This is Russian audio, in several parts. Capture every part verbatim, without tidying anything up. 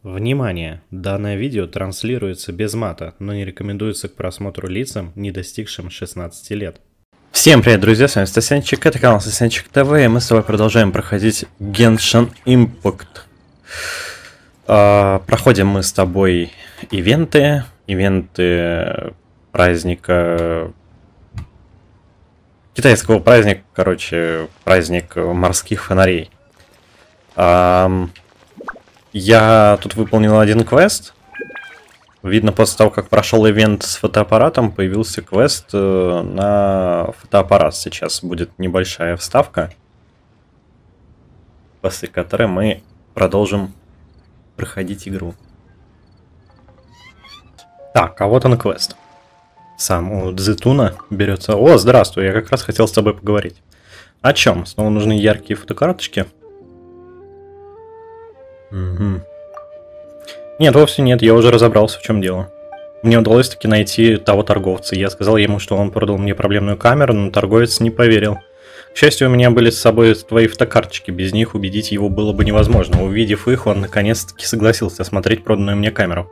Внимание! Данное видео транслируется без мата, но не рекомендуется к просмотру лицам, не достигшим шестнадцати лет. Всем привет, друзья, с вами Стасянчик, это канал Стасянчик ТВ, и мы с тобой продолжаем проходить Genshin Impact. А, проходим мы с тобой ивенты, ивенты праздника, китайского праздника, короче, праздник морских фонарей. А, Я тут выполнил один квест. Видно, после того, как прошел ивент с фотоаппаратом, появился квест на фотоаппарат. Сейчас будет небольшая вставка, после которой мы продолжим проходить игру. Так, а вот он квест. Сам у Дзетуна берется... О, здравствуй, я как раз хотел с тобой поговорить. О чем? Снова нужны яркие фотокарточки? Угу. Нет, вовсе нет, я уже разобрался, в чем дело. Мне удалось таки найти того торговца. Я сказал ему, что он продал мне проблемную камеру, но торговец не поверил. К счастью, у меня были с собой твои фотокарточки, без них убедить его было бы невозможно. Увидев их, он наконец-таки согласился осмотреть проданную мне камеру.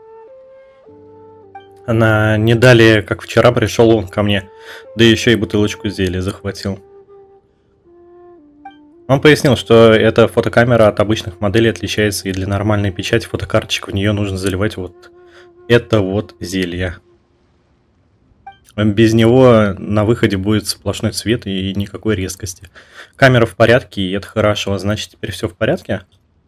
Она не далее, как вчера, пришел он ко мне, да еще и бутылочку зелья захватил. Он пояснил, что эта фотокамера от обычных моделей отличается, и для нормальной печати фотокарточек в нее нужно заливать вот это вот зелье. Без него на выходе будет сплошной цвет и никакой резкости. Камера в порядке, и это хорошо, значит теперь все в порядке?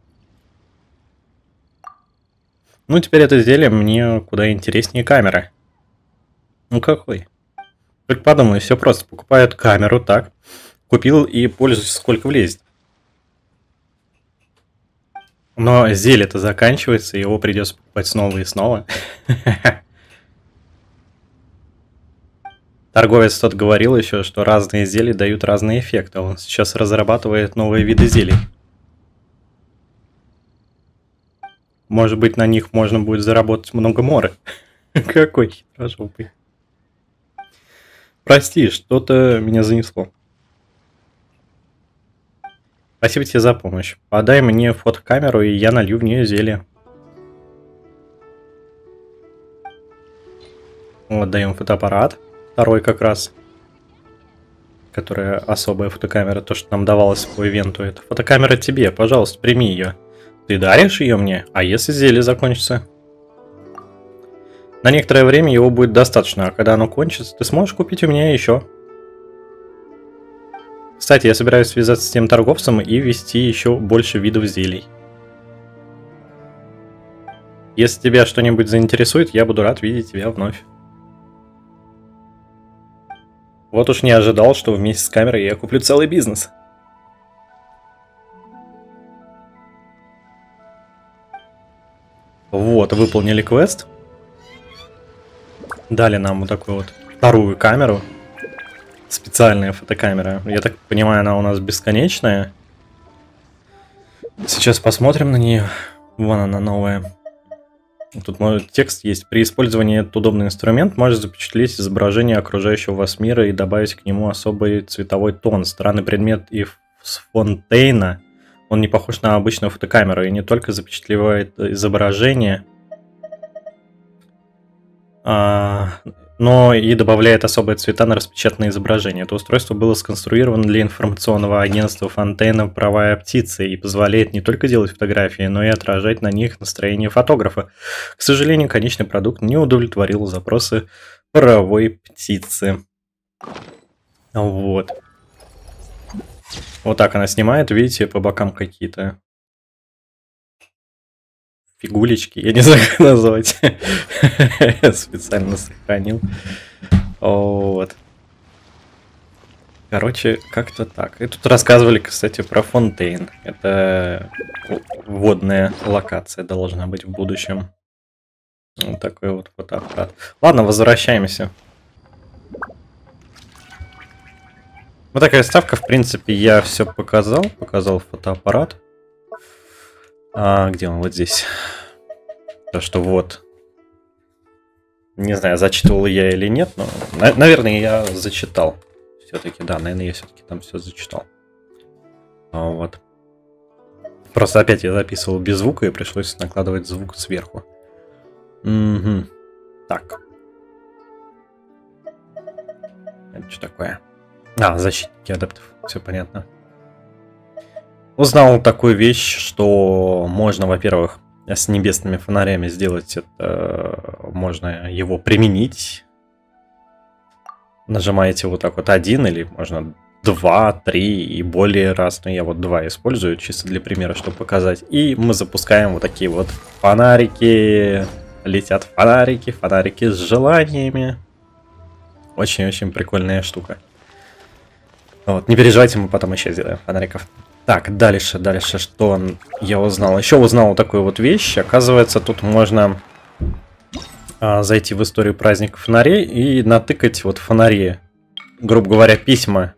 Ну теперь это зелье мне куда интереснее камеры. Ну какой? Только подумай, все просто, покупают камеру, так... Купил и пользуюсь сколько влезет. Но зелье-то заканчивается, его придется покупать снова и снова. Торговец тот говорил еще, что разные зелья дают разные эффекты. Он сейчас разрабатывает новые виды зелий. Может быть, на них можно будет заработать много моры. Какой хитрожопый. Прости, что-то меня занесло. Спасибо тебе за помощь. Подай мне фотокамеру, и я налью в нее зелье. Вот, даем фотоаппарат. Второй как раз. Которая особая фотокамера. То, что нам давалось по ивенту. Это фотокамера тебе. Пожалуйста, прими ее. Ты даришь ее мне? А если зелье закончится? На некоторое время его будет достаточно. А когда оно кончится, ты сможешь купить у меня еще. Кстати, я собираюсь связаться с тем торговцем и ввести еще больше видов зелий. Если тебя что-нибудь заинтересует, я буду рад видеть тебя вновь. Вот уж не ожидал, что вместе с камерой я куплю целый бизнес. Вот, выполнили квест. Дали нам вот такую вот вторую камеру. Специальная фотокамера. Я так понимаю, она у нас бесконечная. Сейчас посмотрим на нее. Вон она новая. Тут может, текст есть. При использовании этот удобный инструмент может запечатлеть изображение окружающего вас мира и добавить к нему особый цветовой тон. Странный предмет из Фонтейна. Он не похож на обычную фотокамеру и не только запечатлевает изображение, а... но и добавляет особые цвета на распечатанное изображение. Это устройство было сконструировано для информационного агентства Фонтейна «Правая птица» и позволяет не только делать фотографии, но и отражать на них настроение фотографа. К сожалению, конечный продукт не удовлетворил запросы «Правой птицы». Вот. Вот так она снимает, видите, по бокам какие-то фигулечки, я не знаю, как назвать. Я специально сохранил. Вот. Короче, как-то так. И тут рассказывали, кстати, про Фонтейн. Это водная локация должна быть в будущем. Вот такой вот фотоаппарат. Ладно, возвращаемся. Вот такая ставка, в принципе, я все показал. Показал фотоаппарат. А, где он? Вот здесь. То, что вот. Не знаю, зачитывал я или нет, но, на наверное, я зачитал. Все-таки, да, наверное, я все-таки там все зачитал. А, вот. Просто опять я записывал без звука и пришлось накладывать звук сверху. Угу. Так. Это что такое? А, защитники адептов. Все понятно. Узнал такую вещь, что можно, во-первых, с небесными фонарями сделать это. Можно его применить. Нажимаете вот так вот один, или можно два, три и более раз. Но я вот два использую, чисто для примера, чтобы показать. И мы запускаем вот такие вот фонарики. Летят фонарики, фонарики с желаниями. Очень-очень прикольная штука. Вот, не переживайте, мы потом еще сделаем фонариков. Так, дальше, дальше, что я узнал? Еще узнал вот такую вот вещь. Оказывается, тут можно а, зайти в историю праздника фонарей и натыкать вот фонари. Грубо говоря, письма.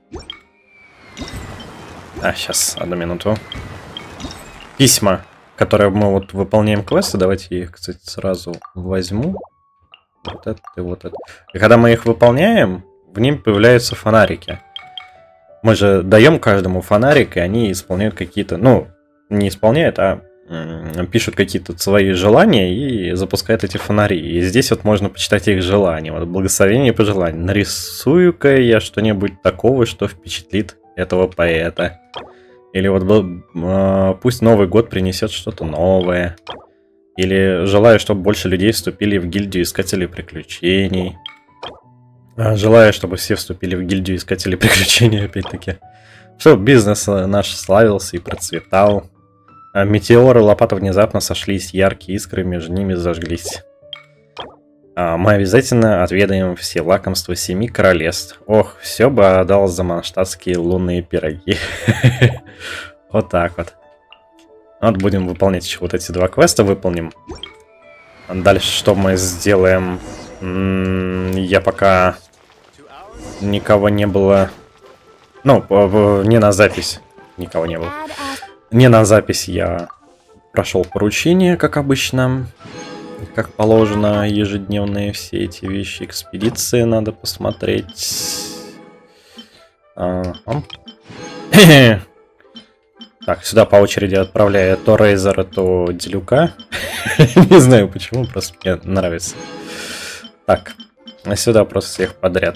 А, сейчас, одну минуту. Письма, которые мы вот выполняем квесты. Давайте я их, кстати, сразу возьму. Вот это и вот это. И когда мы их выполняем, в ним появляются фонарики. Мы же даем каждому фонарик, и они исполняют какие-то... Ну, не исполняют, а пишут какие-то свои желания и запускают эти фонари. И здесь вот можно почитать их желания. Вот благословение и пожелания. Нарисую-ка я что-нибудь такого, что впечатлит этого поэта. Или вот э, пусть Новый год принесет что-то новое. Или желаю, чтобы больше людей вступили в гильдию искателей приключений. Желаю, чтобы все вступили в гильдию искателей приключений, опять-таки. Чтобы бизнес наш славился и процветал. Метеоры лопаты внезапно сошлись, яркие искры между ними зажглись. Мы обязательно отведаем все лакомства семи королевств. Ох, все бы отдал за манштатские лунные пироги. Вот так вот. Вот будем выполнять еще вот эти два квеста, выполним. Дальше что мы сделаем? Я пока... Никого не было. Ну, не на запись. Никого не было. Не на запись я прошел поручение, как обычно. Как положено, ежедневные все эти вещи. Экспедиции надо посмотреть. А -а. Так, сюда по очереди отправляю то Рейзера, то Делюка. Не знаю почему, просто мне нравится. Так, а сюда просто всех подряд.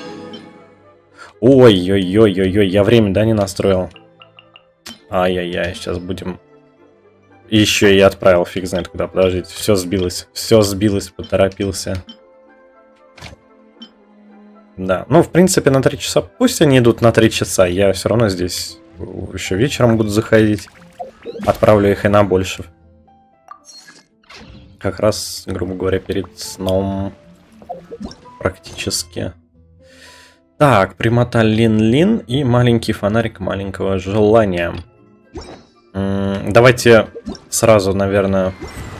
Ой-ой-ой-ой-ой, я время, да, не настроил? Ай-яй-яй, сейчас будем... Еще и отправил, фиг знает куда, подождите. Все сбилось, все сбилось, поторопился. Да, ну, в принципе, на три часа. Пусть они идут на три часа, я все равно здесь еще вечером буду заходить. Отправлю их и на больше. Как раз, грубо говоря, перед сном практически. Так, примота Лин-Лин и маленький фонарик маленького желания. М-м, давайте сразу, наверное,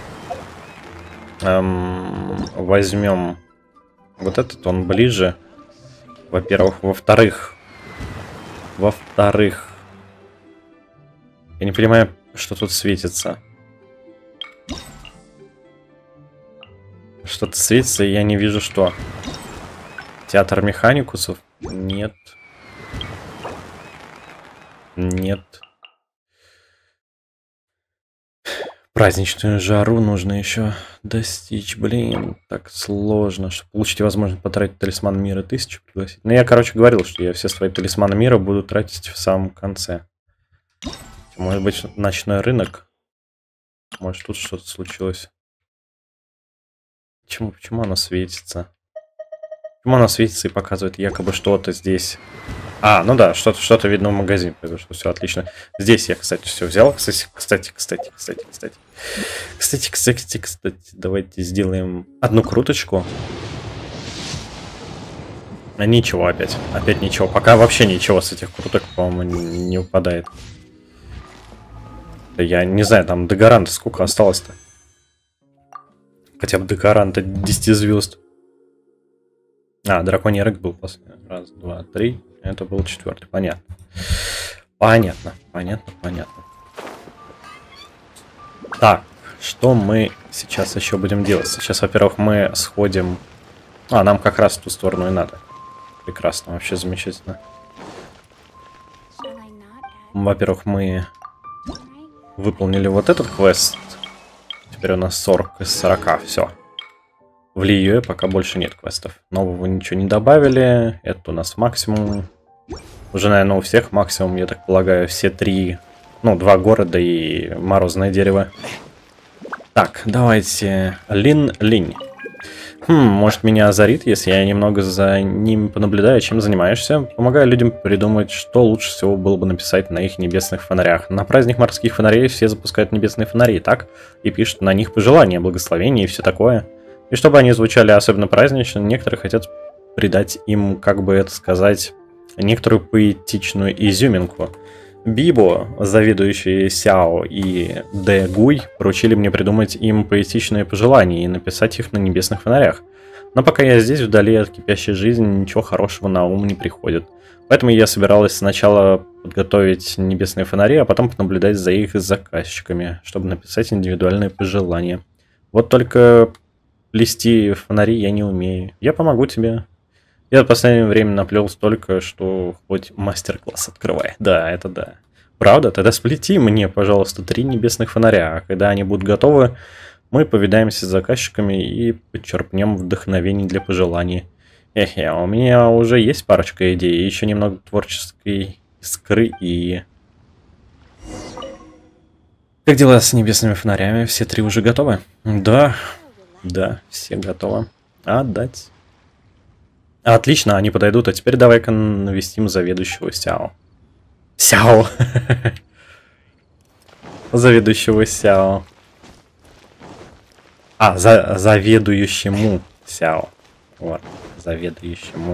эм, возьмем вот этот, он ближе. Во-первых. Во-вторых. Во-вторых. Я не понимаю, что тут светится. Что-то светится, и я не вижу, что. Театр механикусов? Нет. Нет. Праздничную жару нужно еще достичь. Блин, так сложно. Чтобы получить возможность потратить талисман мира тысячу, пригласить. Ну, я, короче, говорил, что я все свои талисманы мира буду тратить в самом конце. Может быть, ночной рынок? Может, тут что-то случилось? Почему, почему оно светится? Почему она светится и показывает якобы что-то здесь? А, ну да, что-то что-то видно в магазине, потому что все отлично. Здесь я, кстати, все взял. Кстати, кстати, кстати, кстати, кстати. Кстати, кстати, кстати, давайте сделаем одну круточку. А ничего опять. Опять ничего. Пока вообще ничего с этих круток, по-моему, не упадает. Я не знаю, там до гаранта сколько осталось-то? Хотя бы до гаранта десять звезд. А, драконий рык был последний. Раз, два, три. Это был четвертый. Понятно. Понятно, понятно, понятно. Так, что мы сейчас еще будем делать? Сейчас, во-первых, мы сходим... А, нам как раз в ту сторону и надо. Прекрасно, вообще замечательно. Во-первых, мы выполнили вот этот квест. Теперь у нас сорок из сорока, все. В Лиюэ пока больше нет квестов. Нового ничего не добавили. Это у нас максимум. Уже, наверное, у всех максимум, я так полагаю, все три. Ну, два города и морозное дерево. Так, давайте. Лин-Линь. Хм, может, меня озарит, если я немного за ним понаблюдаю, чем занимаешься. Помогаю людям придумать, что лучше всего было бы написать на их небесных фонарях. На праздник морских фонарей все запускают небесные фонари, так? И пишут на них пожелания, благословения и все такое. И чтобы они звучали особенно празднично, некоторые хотят придать им, как бы это сказать, некоторую поэтичную изюминку. Бибо, заведующий Сяо, и Дэ Гуй поручили мне придумать им поэтичные пожелания и написать их на небесных фонарях. Но пока я здесь, вдали от кипящей жизни, ничего хорошего на ум не приходит. Поэтому я собиралась сначала подготовить небесные фонари, а потом понаблюдать за их заказчиками, чтобы написать индивидуальные пожелания. Вот только плести фонари я не умею. Я помогу тебе. Я в последнее время наплел столько, что хоть мастер-класс открывай. Да, это да. Правда? Тогда сплети мне, пожалуйста, три небесных фонаря. А когда они будут готовы, мы повидаемся с заказчиками и подчерпнем вдохновение для пожеланий. Эхе, у меня уже есть парочка идей, еще немного творческой искры и... Как дела с небесными фонарями? Все три уже готовы? Да, да, все готовы. Отдать. Отлично, они подойдут. А теперь давай-ка навестим заведующего Сяо. Сяо! Заведующего Сяо. А, за заведующему Сяо. Вот, заведующему.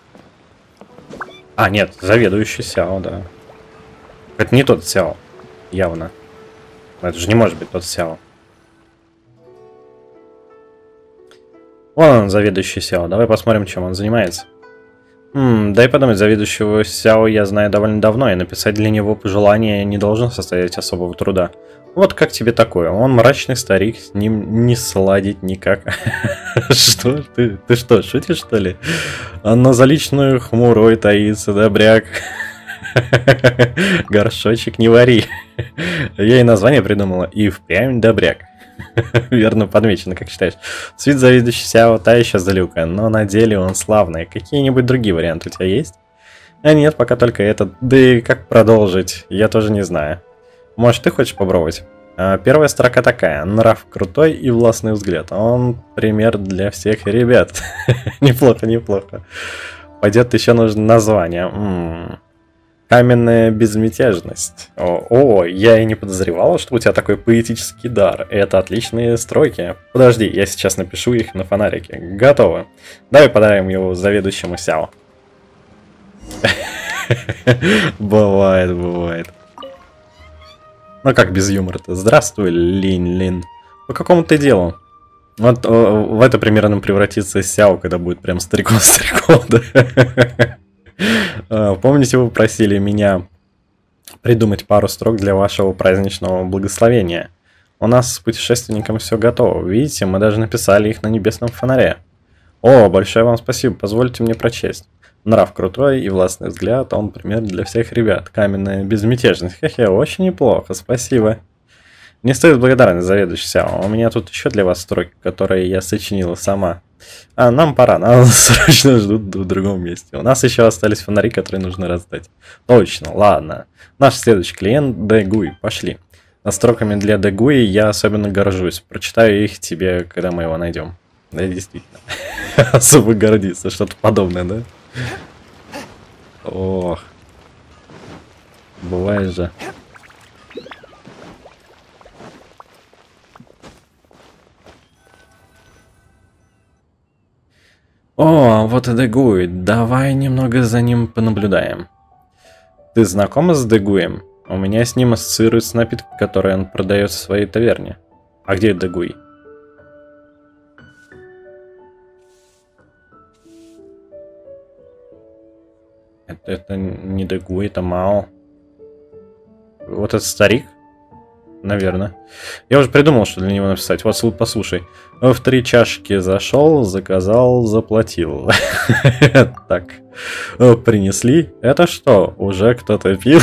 А, нет, заведующий Сяо, да. Это не тот Сяо, явно. Это же не может быть тот Сяо. Вон он, заведующий Сяо. Давай посмотрим, чем он занимается. Хм, дай подумать, заведующего Сяо я знаю довольно давно, и написать для него пожелание не должно состоять особого труда. Вот как тебе такое? Он мрачный старик, с ним не сладить никак. Что? Ты, ты что, шутишь, что ли? Он на заличную хмурой таится, добряк. Горшочек не вари. Я и название придумала. И впрямь добряк. Верно подмечено, как считаешь. С вид заведующий Сяо та еще залюка, но на деле он славный. Какие-нибудь другие варианты у тебя есть? А нет, пока только этот. Да и как продолжить, я тоже не знаю. Может, ты хочешь попробовать? Первая строка такая. Нрав крутой и властный взгляд. Он пример для всех ребят. Неплохо, неплохо. Пойдет еще нужно название. М-м. Каменная безмятежность. О, о, я и не подозревала, что у тебя такой поэтический дар. Это отличные строки. Подожди, я сейчас напишу их на фонарике. Готово. Давай подарим его заведующему Сяо. Бывает, бывает. Ну как без юмора-то? Здравствуй, Линь-Лин. По какому ты делу? Вот в это примерно превратится Сяо, когда будет прям стариком-стариком, да? Помните, вы просили меня придумать пару строк для вашего праздничного благословения? У нас с путешественником все готово. Видите, мы даже написали их на небесном фонаре. О, большое вам спасибо, позвольте мне прочесть. Нрав крутой и властный взгляд, он пример для всех ребят. Каменная безмятежность. Хе-хе, очень неплохо, спасибо. Не стоит благодарность, заведующий Сяо. У меня тут еще для вас строки, которые я сочинила сама. А, нам пора, нас срочно ждут в другом месте. У нас еще остались фонари, которые нужно раздать. Точно, ладно. Наш следующий клиент Дэ Гуй, пошли. Над строками для Дэ Гуи я особенно горжусь. Прочитаю их тебе, когда мы его найдем. Да, действительно. Особо гордиться, что-то подобное, да? Ох. Бывает же. О, вот и Дэгуй. Давай немного за ним понаблюдаем. Ты знакома с Дэгуем? У меня с ним ассоциируется напиток, который он продает в своей таверне. А где Дэгуй? Это, это не Дэгуй, это Мао. Вот этот старик? наверное. Я уже придумал, что для него написать. Вот, послушай. В три чашки зашел, заказал, заплатил. Так. Принесли. Это что? Уже кто-то пил?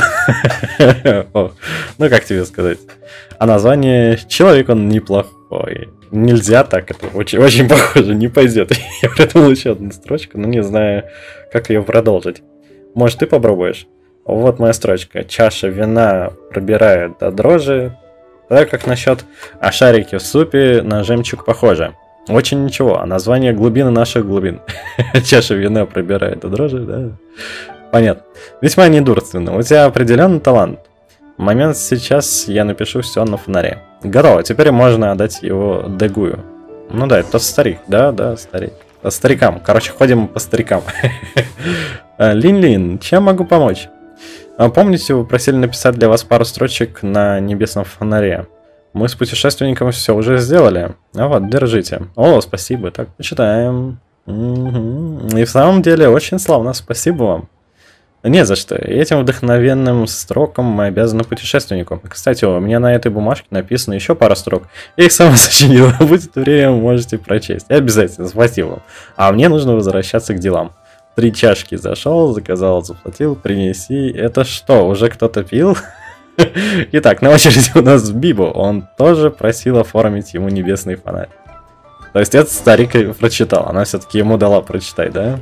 Ну, как тебе сказать? А название «Человек он неплохой». Нельзя так, это очень, очень похоже, не пойдет. Я придумал еще одну строчку, но не знаю, как ее продолжить. Может, ты попробуешь? Вот моя строчка. Чаша вина пробирает до дрожи. Так как насчет «А шарики в супе на жемчуг похожи». Очень ничего, а название глубины наших глубин. Чаша вина пробирает до дрожи, да? Понятно. Весьма недурственно. У тебя определенный талант. Момент сейчас я напишу все на фонаре. Готово, теперь можно отдать его Дегую. Ну да, это старик, да, да, старик. По старикам, короче, ходим по старикам. Лин-Лин, чем могу помочь? Помните, вы просили написать для вас пару строчек на небесном фонаре? Мы с путешественником все уже сделали. А вот, держите. О, спасибо, так, почитаем. Угу. И в самом деле, очень славно, спасибо вам. Не за что. Этим вдохновенным строкам мы обязаны путешественнику. Кстати, у меня на этой бумажке написано еще пара строк. Я их сам сочинил. Будет время, можете прочесть. Обязательно, спасибо вам. А мне нужно возвращаться к делам. Три чашки зашел, заказал, заплатил, принеси. Это что, уже кто-то пил? Итак, на очереди у нас Бибо. Он тоже просил оформить ему небесный фонарь. То есть этот старик прочитал. Она все-таки ему дала прочитать, да?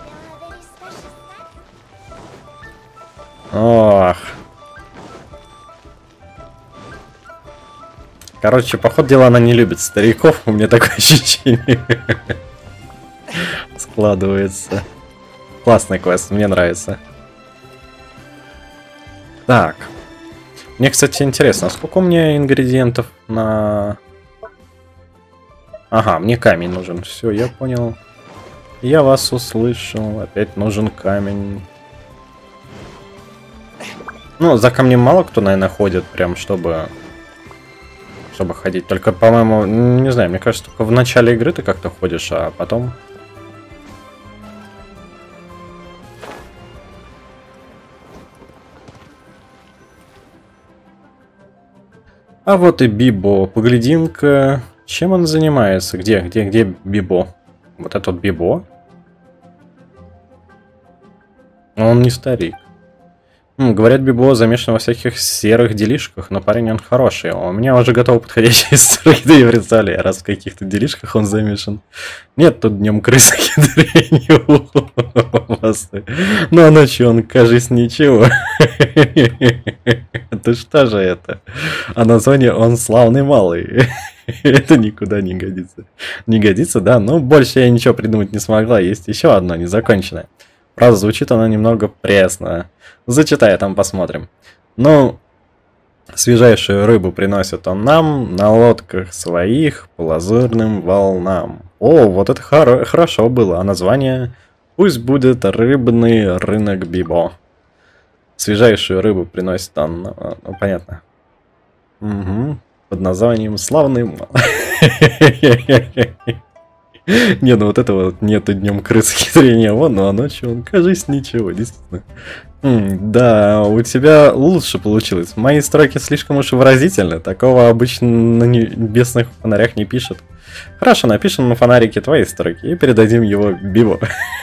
Ох. Короче, по ходу дела она не любит стариков. У меня такое ощущение складывается. Классный квест, мне нравится. Так. Мне, кстати, интересно, сколько у меня ингредиентов на... Ага, мне камень нужен. Все, я понял. Я вас услышал. Опять нужен камень. Ну, за камнем мало кто, наверное, ходит, прям, чтобы... Чтобы ходить. Только, по-моему, не знаю, мне кажется, только в начале игры ты как-то ходишь, а потом... А вот и Бибо. Поглядим-ка, чем он занимается. Где, где, где Бибо? Вот этот Бибо? Он не старик. М, говорят, Бибо замешан во всяких серых делишках, но парень он хороший. У меня уже готова подходящая история, да и представляю, раз в каких-то делишках он замешан. Нет, тут днем крысы хитрее. Ну а ночью он, кажется, ничего. Это что же это? А название он славный малый. Это никуда не годится. Не годится, да? Но больше я ничего придумать не смогла. Есть еще одно незаконченное. Правда, звучит она немного пресно. Зачитай, там посмотрим. Ну, свежайшую рыбу приносит он нам на лодках своих по лазурным волнам. О, вот это хоро- хорошо было. А название пусть будет «Рыбный рынок Бибо». Свежайшую рыбу приносит он... Ну, понятно. Угу. Под названием «Славный мал». Не, ну вот этого вот нету днем крыс хитрения, вон, ну а ночью он, кажется, ничего, действительно. М, да, у тебя лучше получилось. Мои строки слишком уж выразительны, такого обычно на небесных фонарях не пишут. Хорошо, напишем на фонарике твои строки и передадим его Бибо.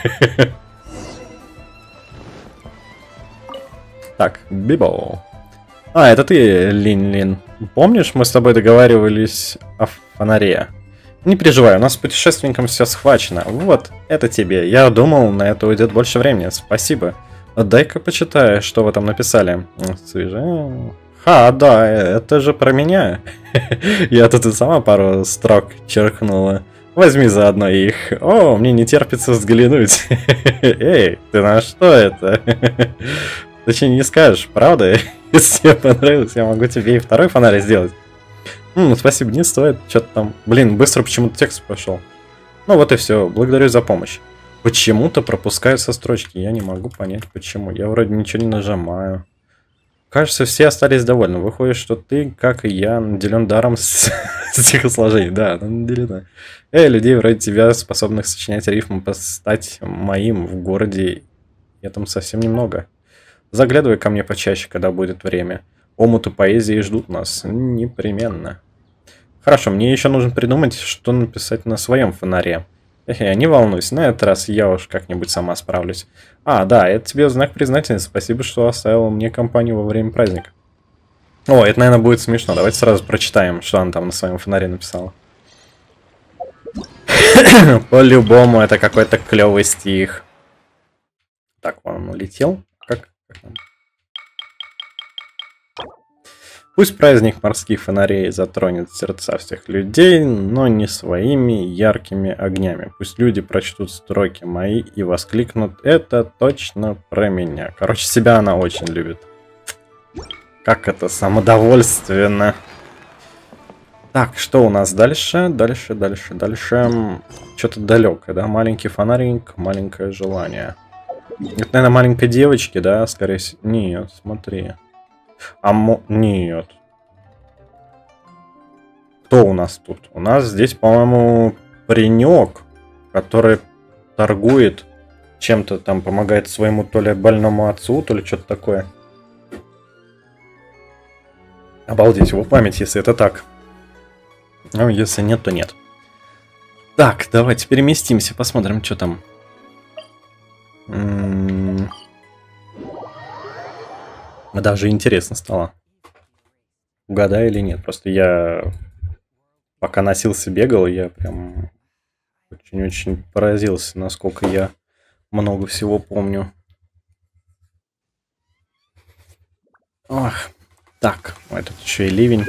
Так, Бибо. А, это ты, Лин-Лин. Помнишь, мы с тобой договаривались о фонаре? Не переживай, у нас с путешественником все схвачено. Вот, это тебе. Я думал, на это уйдет больше времени. Спасибо. Дай-ка почитаю, что вы там написали. Свежее. Ха, да, это же про меня. Я тут и сама пару строк черкнула. Возьми заодно их. О, мне не терпится взглянуть. Эй, ты на что это? Точнее, не скажешь, правда? Если тебе понравилось, я могу тебе и второй фонарь сделать. М, спасибо, не стоит. Что-то там... Блин, быстро почему-то текст пошел. Ну вот и все. Благодарю за помощь. Почему-то пропускаются строчки. Я не могу понять, почему. Я вроде ничего не нажимаю. Кажется, все остались довольны. Выходит, что ты, как и я, наделен даром стихосложений. Да, наделена. Эй, людей вроде тебя, способных сочинять рифмы, стать моим в городе, и там совсем немного. Заглядывай ко мне почаще, когда будет время. омуты поэзии ждут нас непременно. Хорошо, мне еще нужно придумать, что написать на своем фонаре. Эхе, не волнуйся, на этот раз я уж как-нибудь сама справлюсь. А, да, это тебе в знак признательности. Спасибо, что оставила мне компанию во время праздника. О, это, наверное, будет смешно. Давайте сразу прочитаем, что она там на своем фонаре написала. По-любому, это какой-то клевый стих. Так, он улетел. Как? Пусть праздник морских фонарей затронет сердца всех людей, но не своими яркими огнями. Пусть люди прочтут строки мои и воскликнут: это точно про меня. Короче, себя она очень любит. Как это самодовольственно. Так, что у нас дальше? Дальше, дальше, дальше. Что-то далекое, да? Маленький фонарик, маленькое желание. Это, наверное, маленькой девочки, да? Скорее всего. Нет, смотри. А мо... Нет. Кто у нас тут? У нас здесь, по-моему, паренек, который торгует чем-то там, помогает своему то ли больному отцу, то ли что-то такое. Обалдеть, его память, если это так. Ну, если нет, то нет. Так, давайте переместимся, посмотрим, что там. М-м-м. Даже интересно стало. Угадаю или нет. Просто я, пока носился, бегал, я прям очень-очень поразился, насколько я много всего помню. Ох. Так, ой, тут еще и ливень.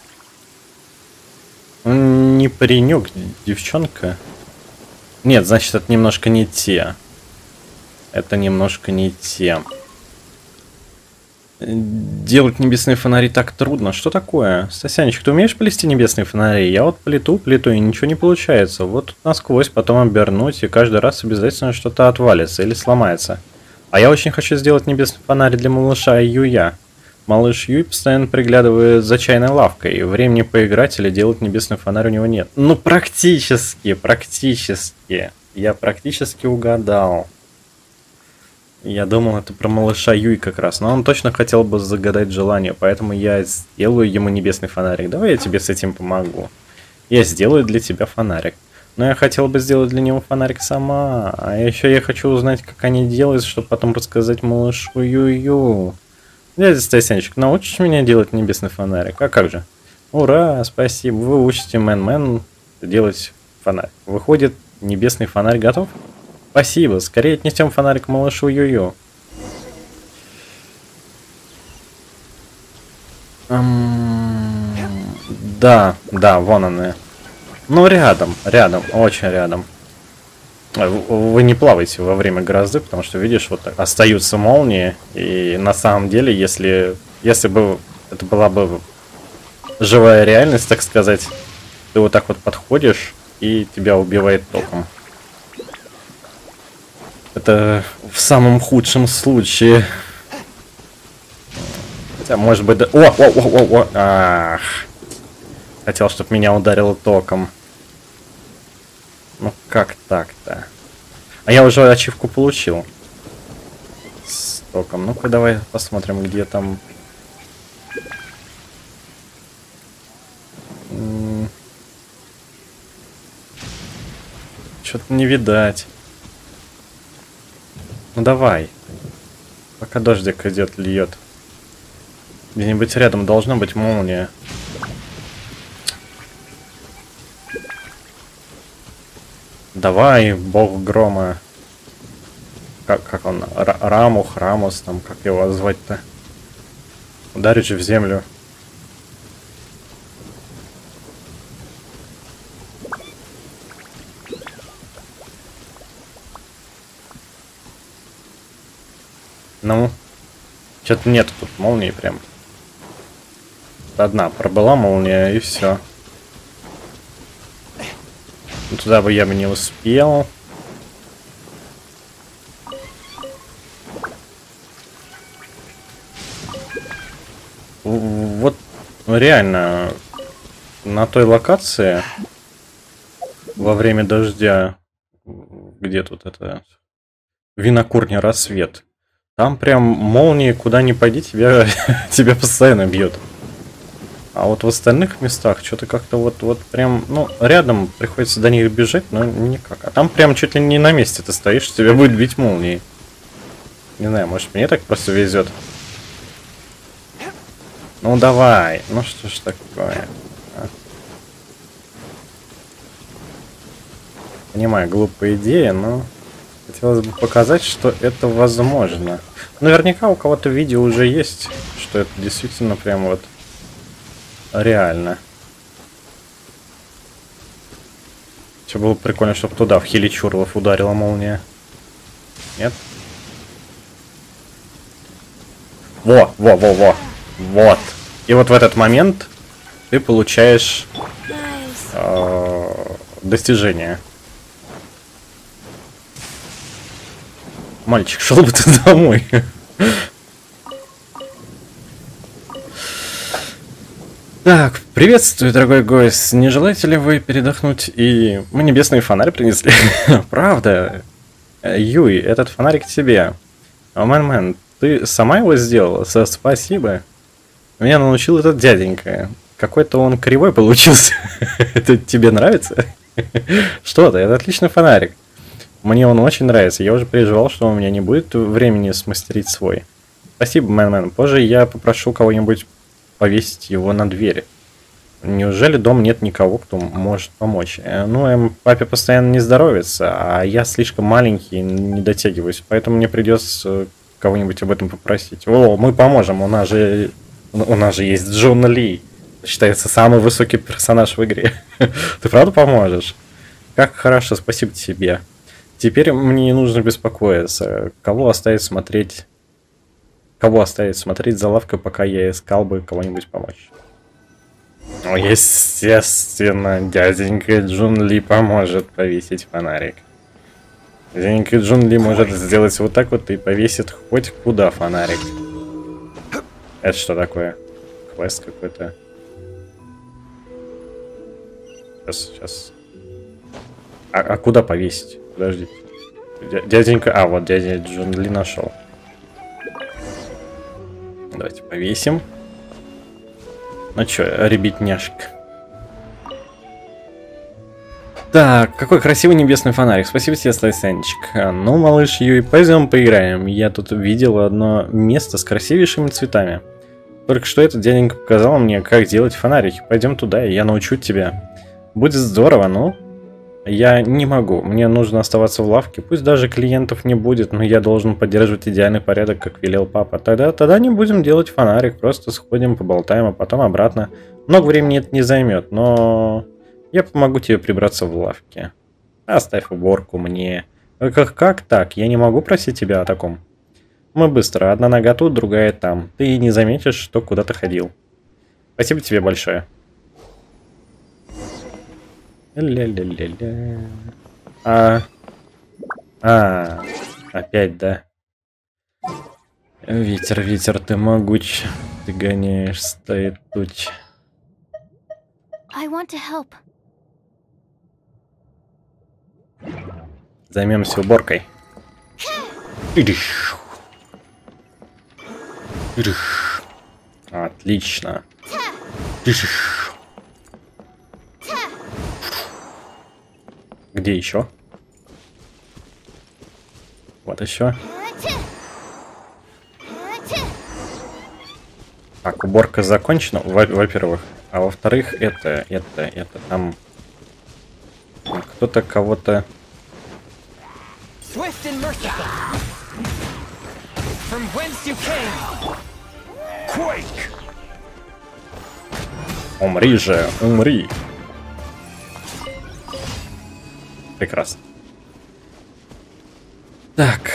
Он не паренек, девчонка. Нет, значит, это немножко не те. Это немножко не те. Делать небесные фонари так трудно. Что такое? Стасянчик, ты умеешь плести небесные фонари? Я вот плету, плету, и ничего не получается. Вот насквозь, потом обернуть, и каждый раз обязательно что-то отвалится или сломается. А я очень хочу сделать небесный фонарь для малыша Юя. Малыш Юй постоянно приглядывает за чайной лавкой, и времени поиграть или делать небесный фонарь у него нет. Ну, практически, практически. Я практически угадал. Я думал, это про малыша Юй как раз, но он точно хотел бы загадать желание, поэтому я сделаю ему небесный фонарик. Давай я тебе с этим помогу. Я сделаю для тебя фонарик. Но я хотел бы сделать для него фонарик сама. А еще я хочу узнать, как они делают, чтобы потом рассказать малышу Ю-Ю. Дядя Стасянчик, научишь меня делать небесный фонарик? А как же? Ура, спасибо. Вы учите Мэн-Мэн делать фонарик. Выходит, небесный фонарь готов? Спасибо. Скорее отнесем фонарик малышу Ю-Ю. Эм... Да, да, вон они. Ну, рядом, рядом, очень рядом. Вы не плаваете во время грозы, потому что, видишь, вот остаются молнии. И на самом деле, если, если бы это была бы живая реальность, так сказать, ты вот так вот подходишь, и тебя убивает током. Это в самом худшем случае. Хотя, может быть, да... О, о, о, о, о. Ах. Хотел, чтобы меня ударило током. Ну как так-то? А я уже ачивку получил. С током. Ну-ка давай посмотрим, где там. Что-то не видать. Ну давай. Пока дождик идет, льет. Где-нибудь рядом должна быть молния. Давай, бог грома. Как, как он? Р Рамух, Рамус, там, как его звать-то? Ударить же в землю. Ну, что-то нет тут молнии прям. Одна пробыла молния, и все. Туда бы я бы не успел. Вот реально на той локации во время дождя, где тут это винокурня Рассвет, Там прям молнии, куда ни пойди, тебя, тебя постоянно бьет. А вот в остальных местах что-то как-то вот, вот прям, ну, рядом приходится до них бежать, но никак. А там прям чуть ли не на месте ты стоишь, тебя будет бить молнией. Не знаю, может мне так просто везет. Ну давай, ну что ж такое. А? Понимаю, глупая идея, но хотелось бы показать, что это возможно. Наверняка у кого-то видео уже есть, что это действительно прям вот реально. Все было прикольно, чтобы туда, в Хиличурлов, ударила молния. Нет? Во, во, во, во. Вот. И вот в этот момент ты получаешь э, достижение. Мальчик, шел бы ты домой. Так, приветствую, дорогой гость. Не желаете ли вы передохнуть? И мы небесный фонарь принесли. Правда. Юй, этот фонарик тебе. Мэн-мэн, ты сама его сделала? Спасибо. Меня научил этот дяденька. Какой-то он кривой получился. Это тебе нравится? Что ты, это отличный фонарик. Мне он очень нравится. Я уже переживал, что у меня не будет времени смастерить свой. Спасибо, мэн-мэн. Позже я попрошу кого-нибудь повесить его на дверь. Неужели дома нет никого, кто может помочь? Ну, эм, папе постоянно не здоровится, а я слишком маленький, не дотягиваюсь, поэтому мне придется кого-нибудь об этом попросить. О, мы поможем, у нас же, у нас же есть Джон Ли. Считается самый высокий персонаж в игре. Ты правда поможешь? Как хорошо, спасибо тебе. Теперь мне не нужно беспокоиться. Кого оставить смотреть? Кого оставить смотреть за лавкой, пока я искал бы кого-нибудь помочь? Ну, естественно, дяденька Джун Ли поможет повесить фонарик. Дяденька Джун Ли может сделать вот так вот и повесит хоть куда фонарик. Это что такое? Квест какой-то. Сейчас, сейчас. А, а куда повесить? Подождите. Дяденька... А, вот дядя Джун Ли нашел. Давайте повесим. Ну чё, ребятняшка. Так, какой красивый небесный фонарик. Спасибо тебе, Слайсенчик. Ну, малыш Юй, пойдем поиграем. Я тут видел одно место с красивейшими цветами. Только что этот дяденька показал мне, как делать фонарики. Пойдем туда, и я научу тебя. Будет здорово, ну... Я не могу, мне нужно оставаться в лавке, пусть даже клиентов не будет, но я должен поддерживать идеальный порядок, как велел папа. Тогда, тогда не будем делать фонарик, просто сходим, поболтаем, а потом обратно. Много времени это не займет, но я помогу тебе прибраться в лавке. Оставь уборку мне. Как, как так? Я не могу просить тебя о таком. Мы быстро, одна нога тут, другая там. Ты не заметишь, что куда-то ходил. Спасибо тебе большое. Ля-ля-ля-ля. А, а, опять, да. Ветер, ветер, ты могуч. Ты гоняешь, стоит туч. Займемся уборкой. Отлично. Где еще? Вот еще. Так, уборка закончена, во-первых. А во-вторых, это, это, это там... Кто-то кого-то... Умри же, умри. Прекрасно. Так.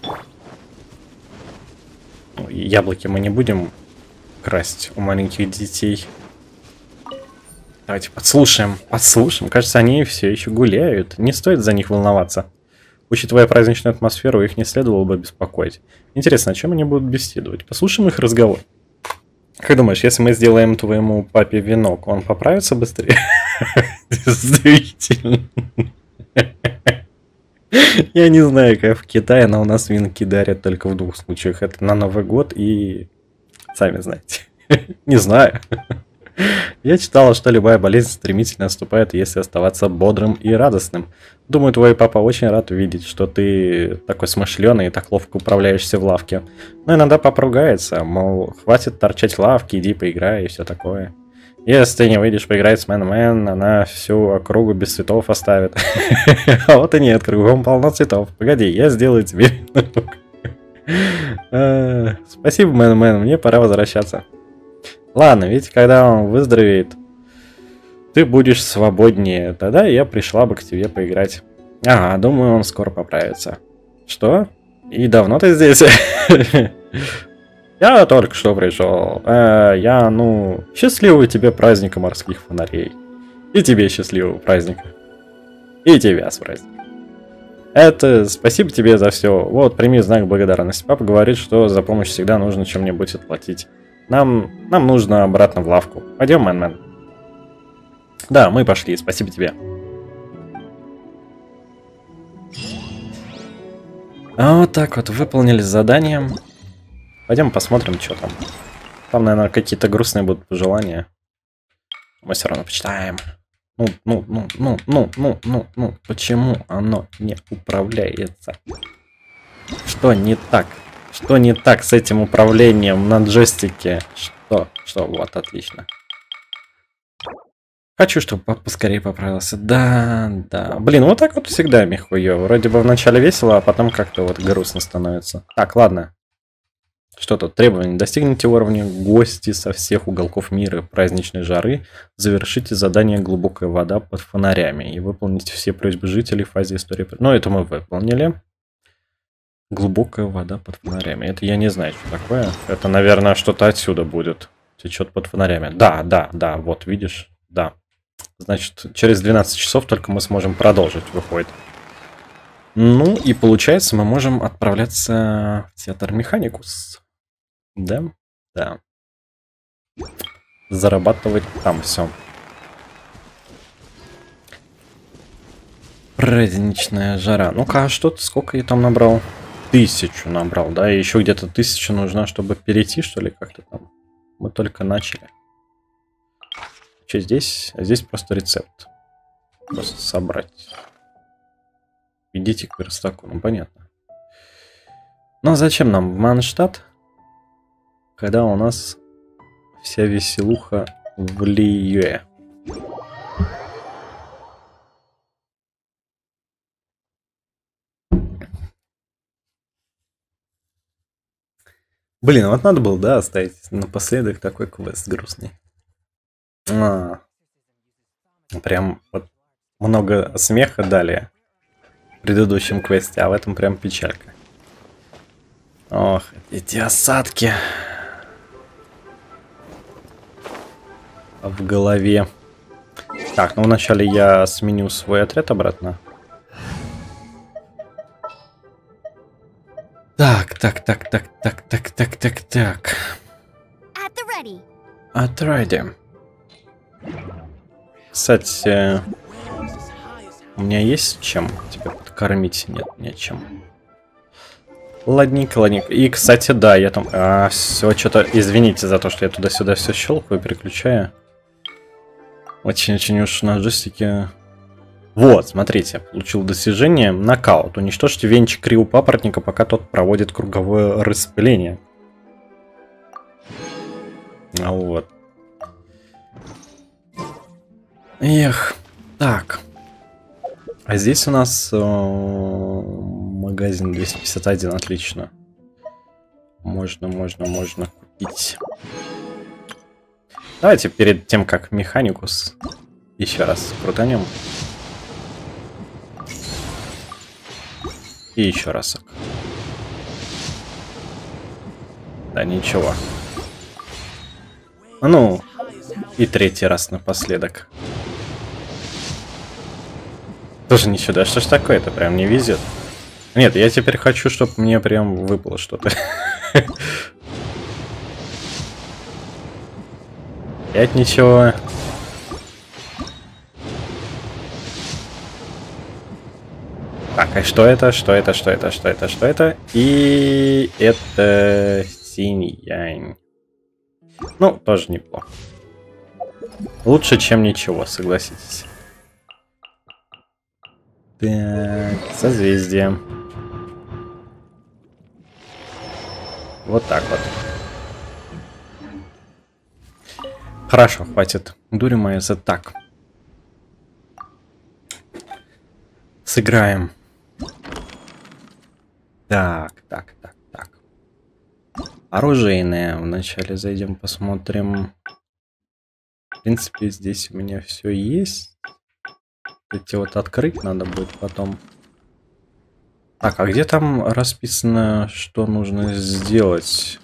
Яблоки мы не будем красть у маленьких детей. Давайте подслушаем. Подслушаем. Кажется, они все еще гуляют. Не стоит за них волноваться. Учитывая праздничную атмосферу, их не следовало бы беспокоить. Интересно, о чем они будут беседовать? Послушаем их разговор. Как думаешь, если мы сделаем твоему папе венок, он поправится быстрее? Действительно. Я не знаю, как в Китае, но у нас венки дарят только в двух случаях. Это на Новый год и... Сами знаете. Не знаю. Я читала, что любая болезнь стремительно наступает, если оставаться бодрым и радостным. Думаю, твой папа очень рад видеть, что ты такой смышленый и так ловко управляешься в лавке. Но иногда папа ругается, мол, хватит торчать в лавке, иди поиграй и все такое. Если ты не выйдешь поиграть с Мэн-Мэн, она всю округу без цветов оставит. А вот и нет, кругом полно цветов. Погоди, я сделаю тебе. Спасибо, Мэн-Мэн, мне пора возвращаться. Ладно, ведь когда он выздоровеет, ты будешь свободнее. Тогда я пришла бы к тебе поиграть. Ага, думаю, он скоро поправится. Что? И давно ты здесь? Я только что пришел. Э, я, ну, счастливого тебе праздника морских фонарей. И тебе счастливого праздника. И тебя с праздником. Это спасибо тебе за все. Вот, прими знак благодарности. Папа говорит, что за помощь всегда нужно чем-нибудь отплатить. Нам, нам нужно обратно в лавку. Пойдем, Мэн-Мэн. Да, мы пошли. Спасибо тебе. А вот так вот выполнили задание. Пойдем посмотрим, что там. Там, наверное, какие-то грустные будут пожелания. Мы все равно почитаем. Ну, ну, ну, ну, ну, ну, ну, ну. Почему оно не управляется? Что не так? Что не так с этим управлением на джойстике? Что? Что? Вот, отлично. Хочу, чтобы папа поскорее поправился. Да, да. Блин, вот так вот всегда михуё. Вроде бы вначале весело, а потом как-то вот грустно становится. Так, ладно. Что тут? Требования. Достигните уровня гости со всех уголков мира праздничной жары. Завершите задание «Глубокая вода под фонарями». И выполните все просьбы жителей в фазе истории. Ну, это мы выполнили. Глубокая вода под фонарями. Это я не знаю, что такое. Это, наверное, что-то отсюда будет. Течет под фонарями. Да, да, да. Вот, видишь? Да. Значит, через двенадцать часов только мы сможем продолжить, выходит. Ну, и получается, мы можем отправляться в театр Механикус. Да? Да. Зарабатывать там все. Праздничная жара. Ну-ка, а что-то, сколько я там набрал? Тысячу набрал, да? И еще где-то тысяча нужна, чтобы перейти, что ли, как-то там. Мы только начали. Что здесь? А здесь просто рецепт. Просто собрать. Идите к верстаку, ну понятно. Но зачем нам в Манштадт, когда у нас вся веселуха в Лиюэ? Блин, вот надо было, да, оставить напоследок такой квест грустный. А, прям вот много смеха дали в предыдущем квесте, а в этом прям печалька. Ох, эти осадки в голове. Так, ну вначале я сменю свой отряд обратно. Так, так, так, так, так, так, так, так, так. Отряде. Кстати, у меня есть чем тебя подкормить? Нет, нечем. Ладненько, ладненько. И, кстати, да, я там... А, все, что-то... Извините за то, что я туда-сюда все щелкаю, переключаю. Очень-очень уж на джойстике... Вот, смотрите, получил достижение нокаут. Уничтожьте венчик Криу папоротника, пока тот проводит круговое распыление. А вот. Эх, так. А здесь у нас э, магазин двести пятьдесят один, отлично. Можно, можно, можно купить. Давайте перед тем, как Механикус, еще раз крутанем. И еще разок. Да, ничего. Ну, и третий раз напоследок. Тоже ничего, да что ж такое-то, прям не везет. Нет, я теперь хочу, чтобы мне прям выпало что-то. Опять ничего. Так, а что это? Что это? Что это? Что это? Что это? И это синьянь. Ну, тоже неплохо. Лучше, чем ничего, согласитесь. Так, созвездие. Вот так вот. Хорошо, хватит дури моей за так. Сыграем. Так, так, так, так. Оружейное. Вначале зайдем, посмотрим. В принципе, здесь у меня все есть. Эти вот открыть надо будет потом. Так, а где там расписано, что нужно сделать?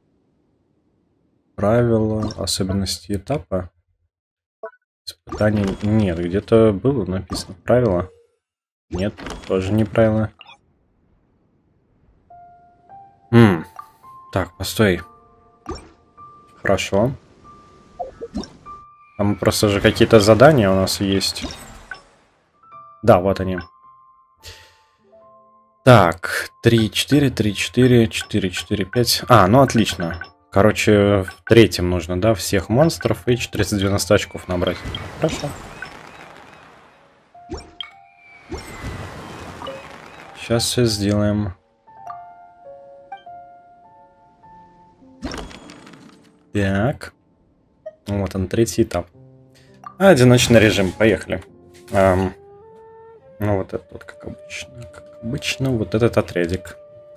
Правила, особенности этапа. Испытаний нет. Где-то было написано правила. Нет, тоже не правило. М. Так, постой. Хорошо. Там просто же какие-то задания у нас есть. Да, вот они. Так, три, четыре, три, четыре, четыре, четыре, пять. А, ну отлично. Короче, в третьем нужно, да, всех монстров и четыреста девяносто очков набрать. Хорошо. Сейчас все сделаем. Так. Вот он, третий этап. Одиночный режим, поехали. Эм, ну вот это вот, как обычно. Как обычно, вот этот отрядик.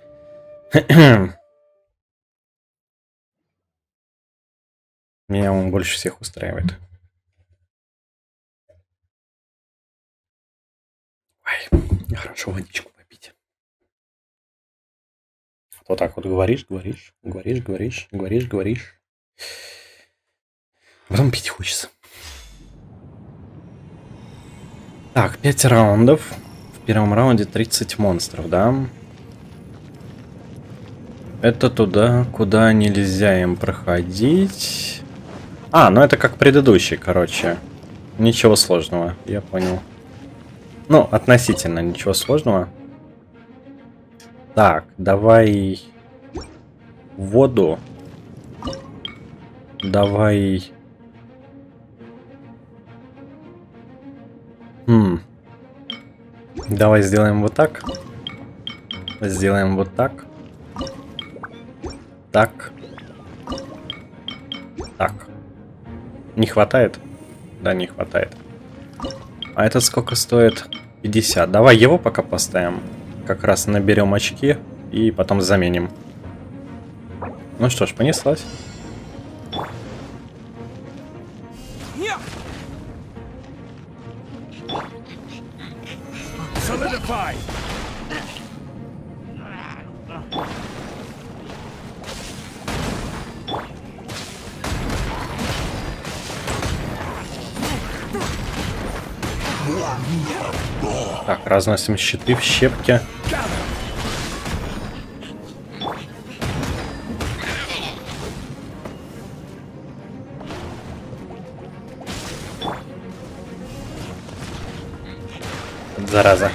Меня он больше всех устраивает. Ой, хорошо водичку попить. Вот так вот говоришь, говоришь, говоришь, говоришь, говоришь, говоришь. Потом пить хочется. Так, пять раундов. В первом раунде тридцать монстров, да? Это туда, куда нельзя им проходить. А, ну это как предыдущий, короче. Ничего сложного, я понял. Ну, относительно ничего сложного. Так, давай воду. Давай... Хм. Давай сделаем вот так. Сделаем вот так. Так. Так. Не хватает? Да, не хватает. А этот сколько стоит? пятьдесят. Давай его пока поставим. Как раз наберем очки и потом заменим. Ну что ж, понеслась. Так, разносим щиты в щепки. Зараза.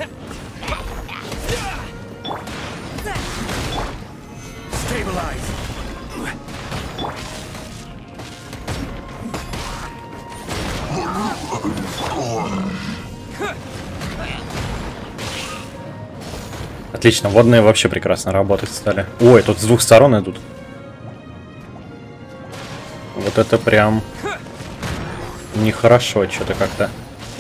Отлично, водные вообще прекрасно работать стали. Ой, тут с двух сторон идут. Вот это прям нехорошо, что-то как-то.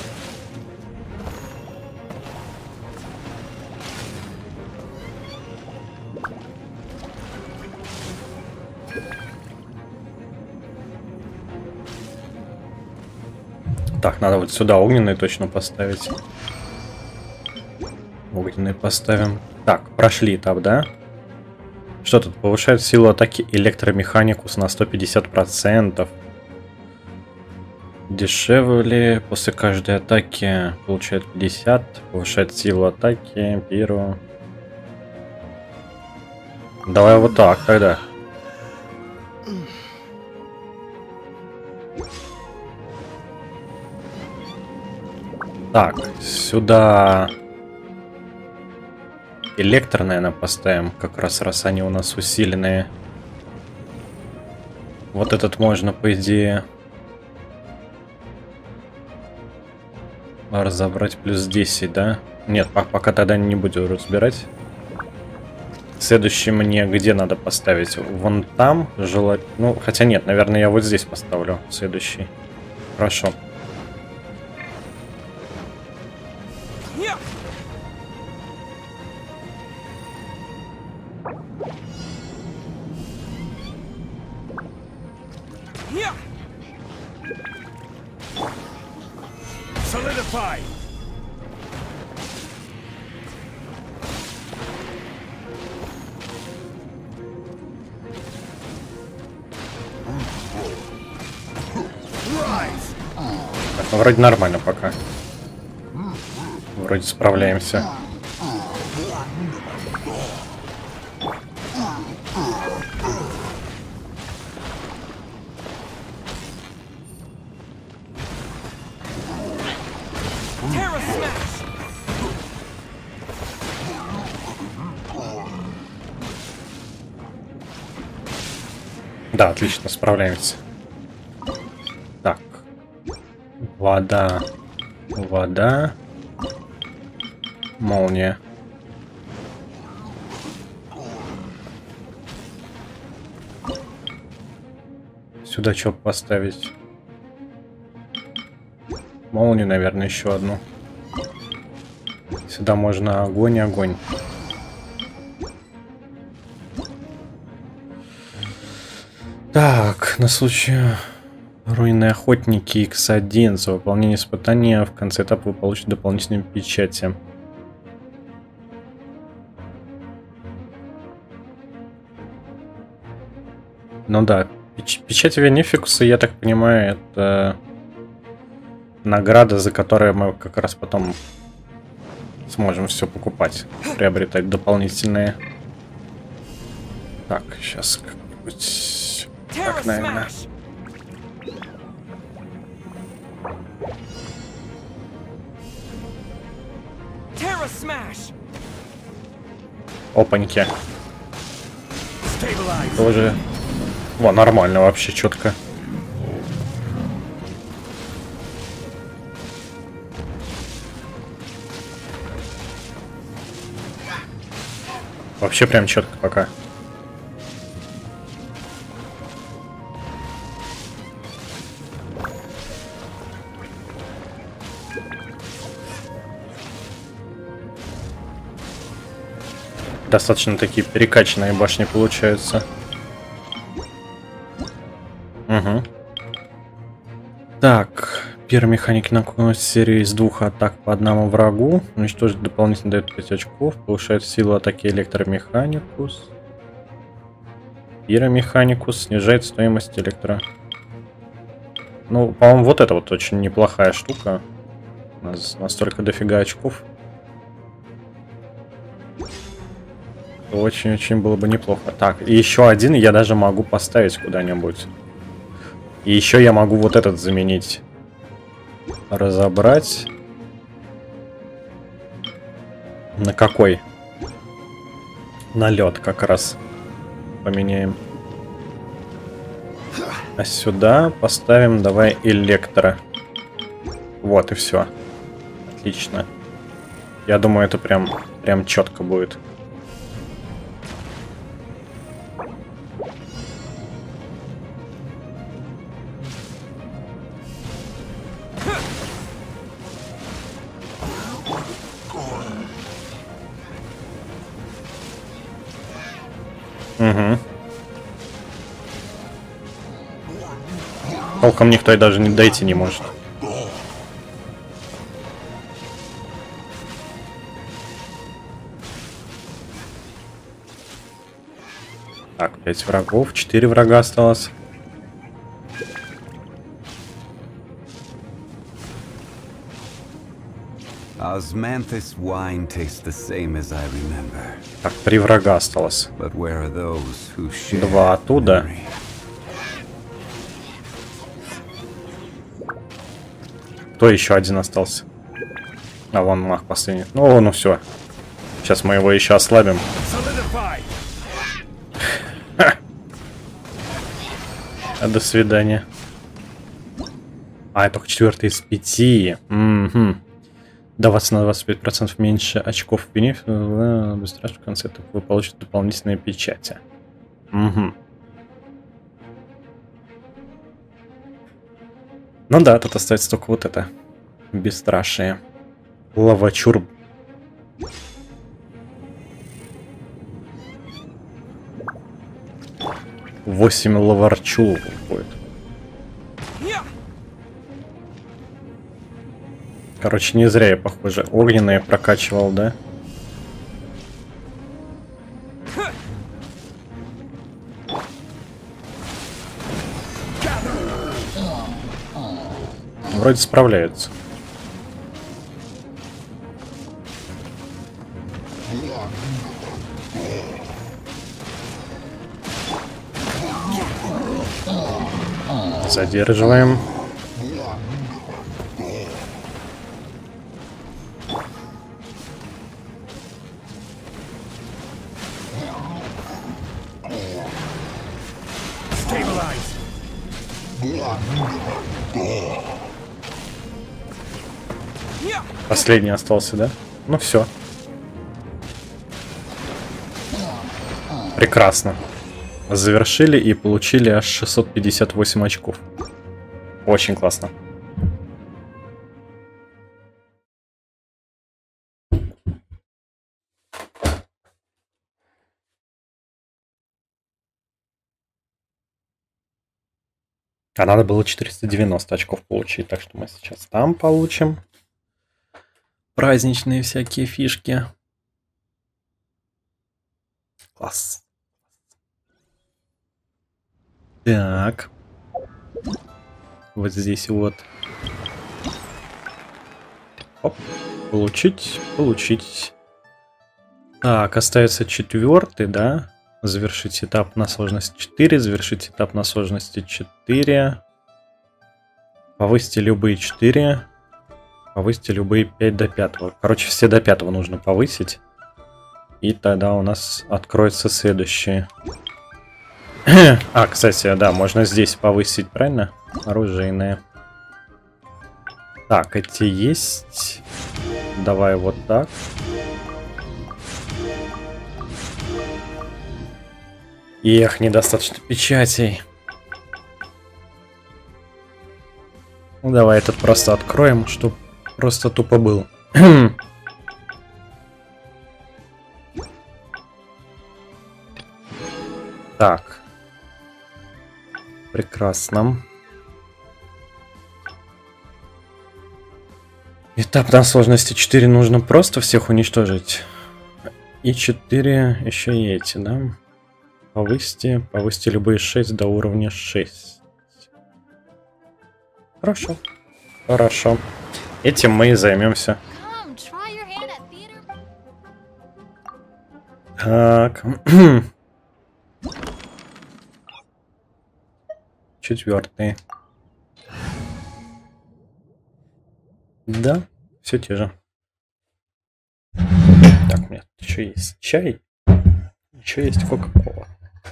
Так, надо вот сюда огненные точно поставить. Огненные поставим. Так, прошли этап, да? Что тут? Повышает силу атаки электромеханикус на сто пятьдесят процентов. Дешевле. После каждой атаки получает пятьдесят. Повышает силу атаки. Первую. Давай вот так тогда. Так, сюда Электро, наверное, поставим, как раз раз они у нас усиленные. Вот этот можно, по идее, разобрать плюс десять, да? Нет, пока тогда не буду разбирать. Следующий мне где надо поставить? Вон там, желать. Ну, хотя нет, наверное, я вот здесь поставлю следующий. Хорошо. Solidify. Так, ну, вроде нормально пока. Вроде справляемся. Да, отлично, справляемся. Так. Вода. Вода. Молния. Сюда что поставить? Молнию, наверное, еще одну. Сюда можно огонь, огонь. Так, на случай руинные охотники икс один. За выполнение испытания в конце этапа вы получите дополнительные печати. Ну да, печ печать Венефикуса, я так понимаю, это награда, за которую мы как раз потом сможем все покупать, приобретать дополнительные. Так, сейчас как-нибудь так, наверное. Опаньки. Тоже. Во, нормально вообще, четко. Вообще прям четко пока. Достаточно такие перекачанные башни получаются. Угу. Так, первый механик наносит серию из двух атак по одному врагу. Уничтожить дополнительно дает пять очков. Повышает силу атаки электромеханикус. Пиромеханикус снижает стоимость электро. Ну, по-моему, вот это вот очень неплохая штука. У нас настолько дофига очков. Очень-очень было бы неплохо. Так, и еще один я даже могу поставить куда-нибудь. И еще я могу вот этот заменить. Разобрать. На какой? На лед как раз. Поменяем. А сюда поставим, давай, электро. Вот и все. Отлично. Я думаю, это прям, прям четко будет. Угу. Толком никто и даже не дойти не может. Так, пять врагов, четыре врага осталось. Osmanthus wine tastes the same as I remember. Так, три врага осталось. But where are those who share Два оттуда. memory? Кто еще один остался? А, вон маг последний. Ну, ну все. Сейчас мы его еще ослабим. До свидания. А, только четвертый из пяти. Угу. Даваться на двадцать пять процентов меньше очков в бенефисе. Быстрее в конце вы получите дополнительные печати. Угу. Ну да, тут остается только вот это. Бесстрашие. Лавачур. Восемь лаварчу будет. Короче, не зря я, похоже, огненные прокачивал, да? Вроде справляются. Задерживаем. Последний остался, да? Ну все. Прекрасно. Завершили и получили аж шестьсот пятьдесят восемь очков. Очень классно. А надо было четыреста девяносто очков получить, так что мы сейчас там получим праздничные всякие фишки. Класс. Так. Вот здесь вот. Оп. Получить, получить. Так, остается четвертый, да? Завершить этап на сложности четыре, завершить этап на сложности четыре. Повысьте любые четыре. Повысьте любые пять до пятого. Короче, все до пятого нужно повысить. И тогда у нас откроется следующее. А, кстати, да, можно здесь повысить, правильно? Оружейные. Так, эти есть. Давай вот так. Эх, недостаточно печатей. Ну, давай этот просто откроем, чтобы просто тупо был. Так. Прекрасно. Этап на сложности четыре нужно просто всех уничтожить. И четыре еще и эти, да? Повысьте, повысьте любые шесть до уровня шесть. Хорошо. Хорошо. Этим мы и займемся. Так. Четвертый. Да, все те же. Так, у меня еще есть чай. Еще есть кока-кола.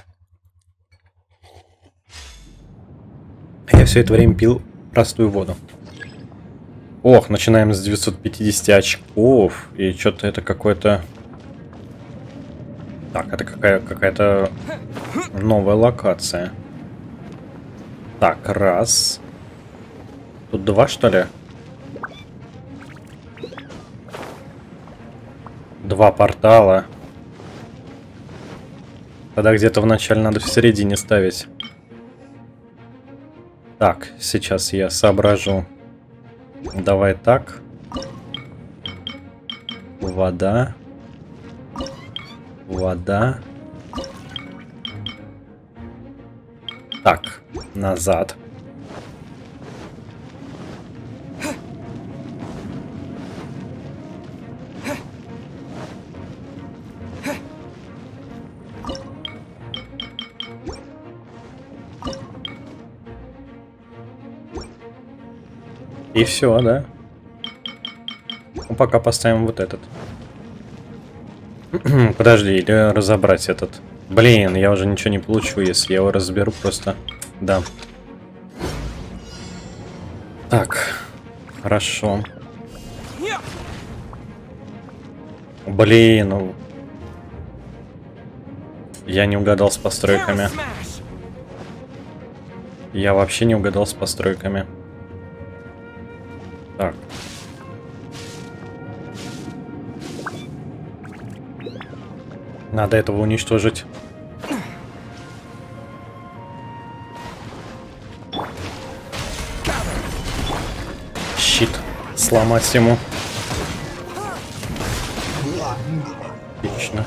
Я все это время пил простую воду. Ох, начинаем с девятисот пятидесяти очков. И что-то это какое-то... Так, это какая- какая-то новая локация. Так, раз. Тут два, что ли? Два портала. Тогда где-то вначале надо в середине ставить. Так, сейчас я соображу. Давай так. Вода. Вода. Так, назад. И все, да? Ну, пока поставим вот этот. Подожди, или разобрать этот. Блин, я уже ничего не получу, если я его разберу просто. Да. Так, хорошо. Блин, ну... Я не угадал с постройками. Я вообще не угадал с постройками. Так. Надо этого уничтожить. Щит. Сломать ему. Отлично.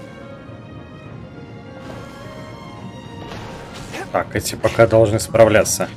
Так, эти пока должны справляться.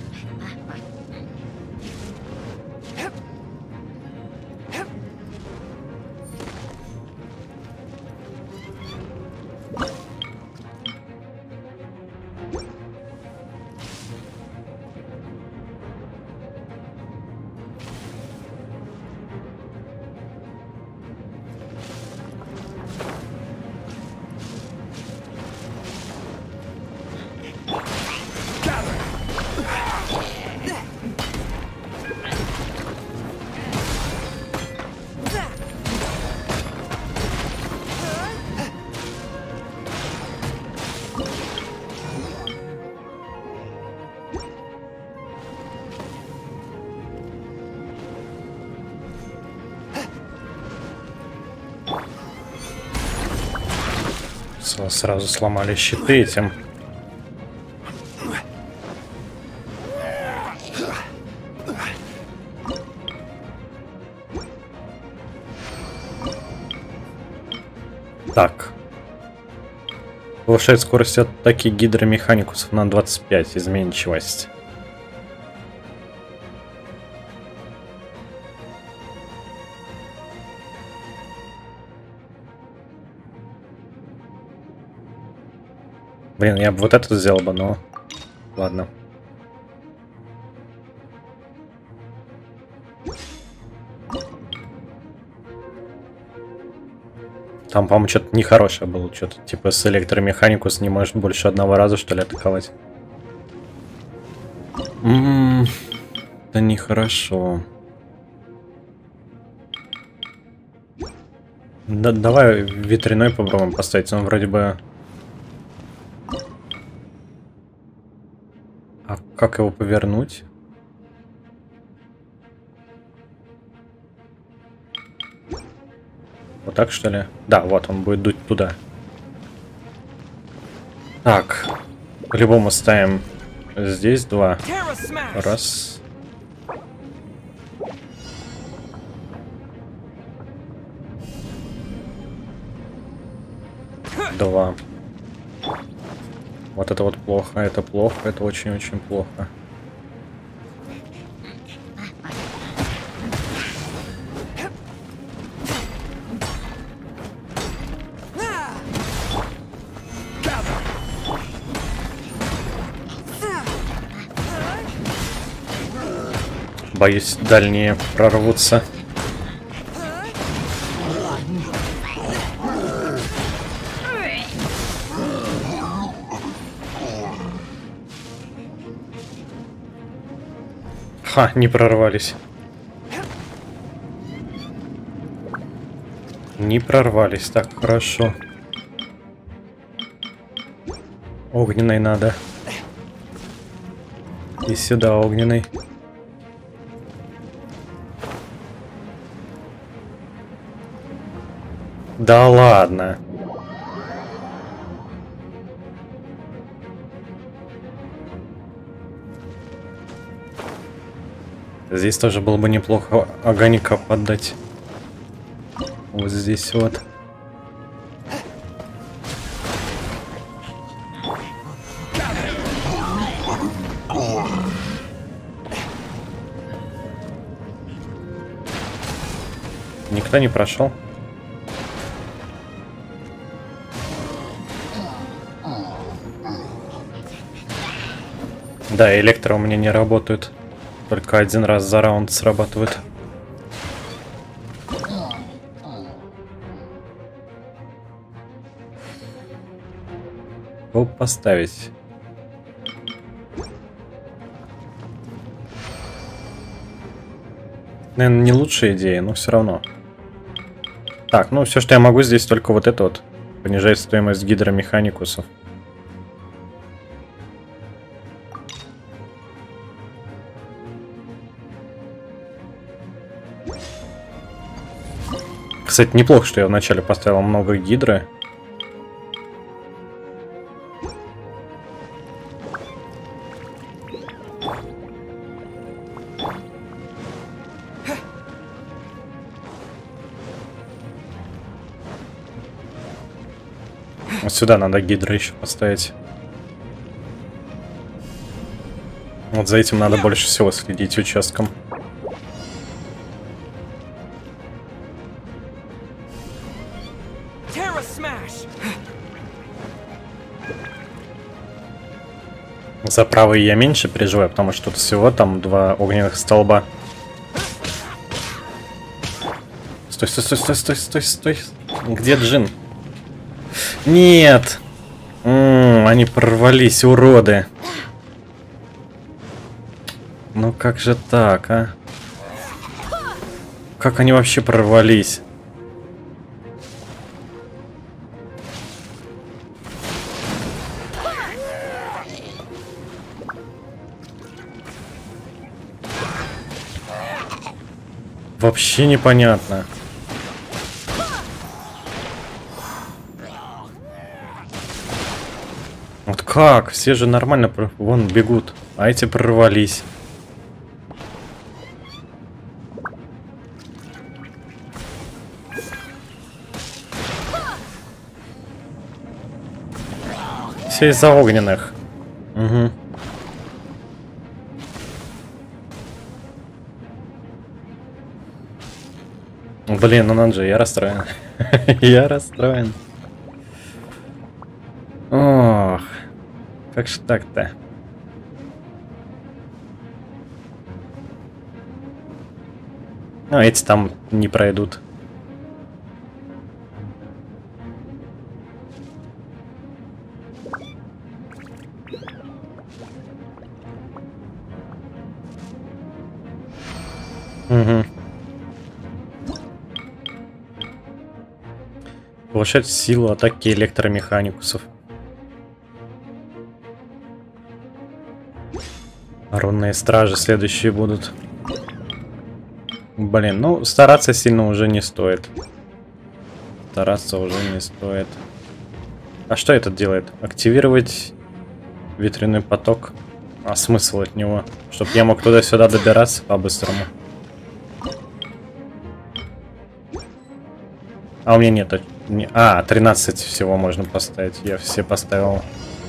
Сразу сломали щиты этим. Так. Повышает скорость атаки гидромеханикусов на двадцать пять. Изменчивость. Блин, я бы вот это сделал бы, но... Ладно. Там, по-моему, что-то нехорошее было. Что-то типа с электромеханикус не может больше одного раза, что ли, атаковать. М-м-м, это нехорошо. Да, давай ветряной попробуем поставить. Он вроде бы... А как его повернуть? Вот так, что ли? Да, вот он будет дуть туда. Так. По-любому ставим здесь два. Раз. Два. Вот это вот плохо, это плохо, это очень-очень плохо. Боюсь, дальние прорвутся. Ха, не прорвались. Не прорвались. Так, хорошо. Огненной надо. И сюда огненный. Да ладно. Здесь тоже было бы неплохо огонька поддать. Вот здесь вот. Никто не прошел. Да, электро у меня не работает. Только один раз за раунд срабатывает. Кого поставить? Наверное, не лучшая идея, но все равно. Так, ну все, что я могу здесь, только вот это вот. Понижает стоимость гидромеханикусов. Кстати, неплохо, что я вначале поставил много гидры. Вот сюда надо гидры еще поставить. Вот за этим надо больше всего следить участком. За правый я меньше переживаю, потому что тут всего там два огненных столба. Стой, стой, стой, стой, стой, стой, стой. Где Джин? Нет! М-м, они прорвались, уроды. Ну как же так, а? Как они вообще прорвались? Вообще непонятно. Вот как? Все же нормально вон бегут, а эти прорвались. Все из-за огненных. Угу. Блин, ну надо же, я расстроен. Я расстроен. Ох, как же так-то? Ну, эти там не пройдут. Угу. Повышать силу атаки электромеханикусов. Рунные стражи следующие будут. Блин, ну стараться сильно уже не стоит. Стараться уже не стоит. А что этот делает? Активировать ветряной поток. А смысл от него? Чтоб я мог туда-сюда добираться по-быстрому. А у меня нет. А, тринадцать всего можно поставить. Я все поставил.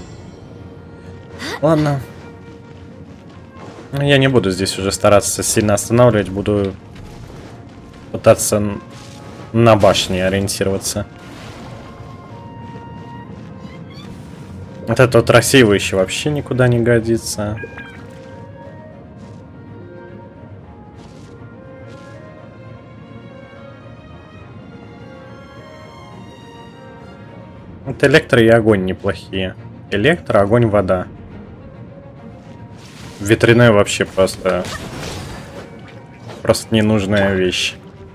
Ладно. Я не буду здесь уже стараться сильно останавливать. Буду пытаться на башне ориентироваться. Вот этот вот рассеивающий вообще никуда не годится. Вот электро и огонь неплохие. Электро, огонь, вода. Ветряной вообще просто... Просто ненужная вещь.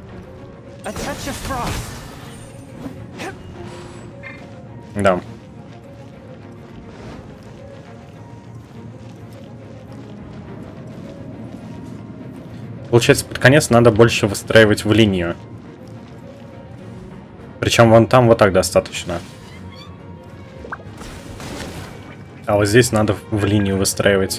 Да. Получается, под конец надо больше выстраивать в линию. Причем вон там вот так достаточно. А вот здесь надо в линию выстраивать.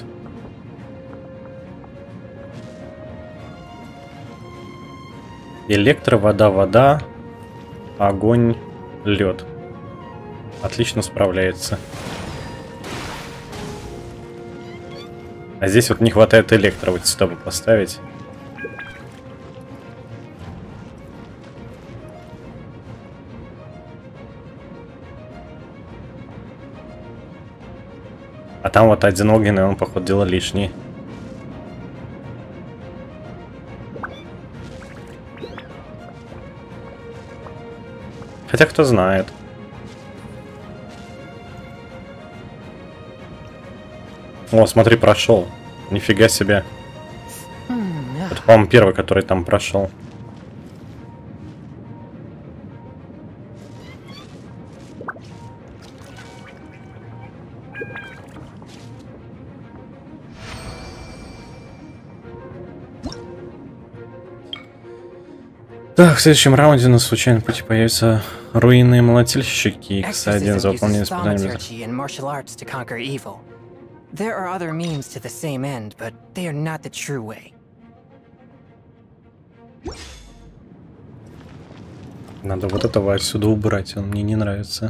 Электро, вода, вода, огонь, лед. Отлично справляется. А здесь вот не хватает электро, вот сюда бы поставить. А там вот один огненный, он, походу, дела лишний. Хотя кто знает. О, смотри, прошел. Нифига себе. Это, по-моему, первый, который там прошел. Так, в следующем раунде на случайном пути появятся руины молотильщики. икс один за выполнение испытаний. There are other means to the same end, but they are not the true way. Надо вот этого отсюда убрать, он мне не нравится.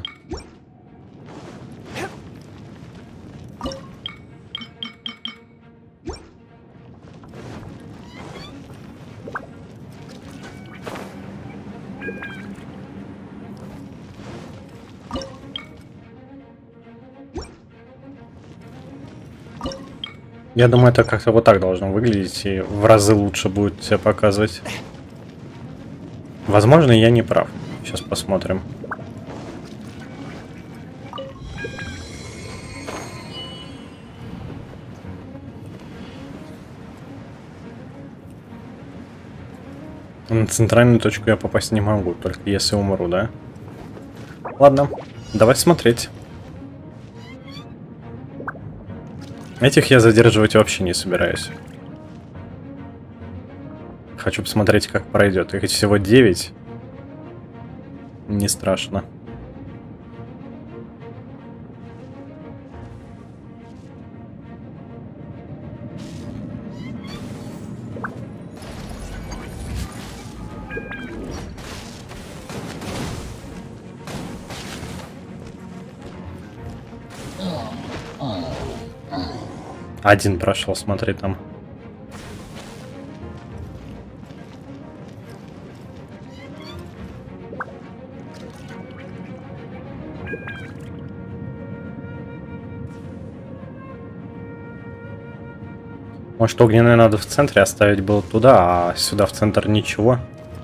Я думаю, это как-то вот так должно выглядеть, и в разы лучше будет себя показывать. Возможно, я не прав. Сейчас посмотрим. На центральную точку я попасть не могу, только если умру, да? Ладно, давай смотреть. Этих я задерживать вообще не собираюсь. Хочу посмотреть, как пройдет. Их всего девять. Не страшно. Один прошел, смотри там. Может, огненное надо в центре оставить было туда, а сюда в центр ничего.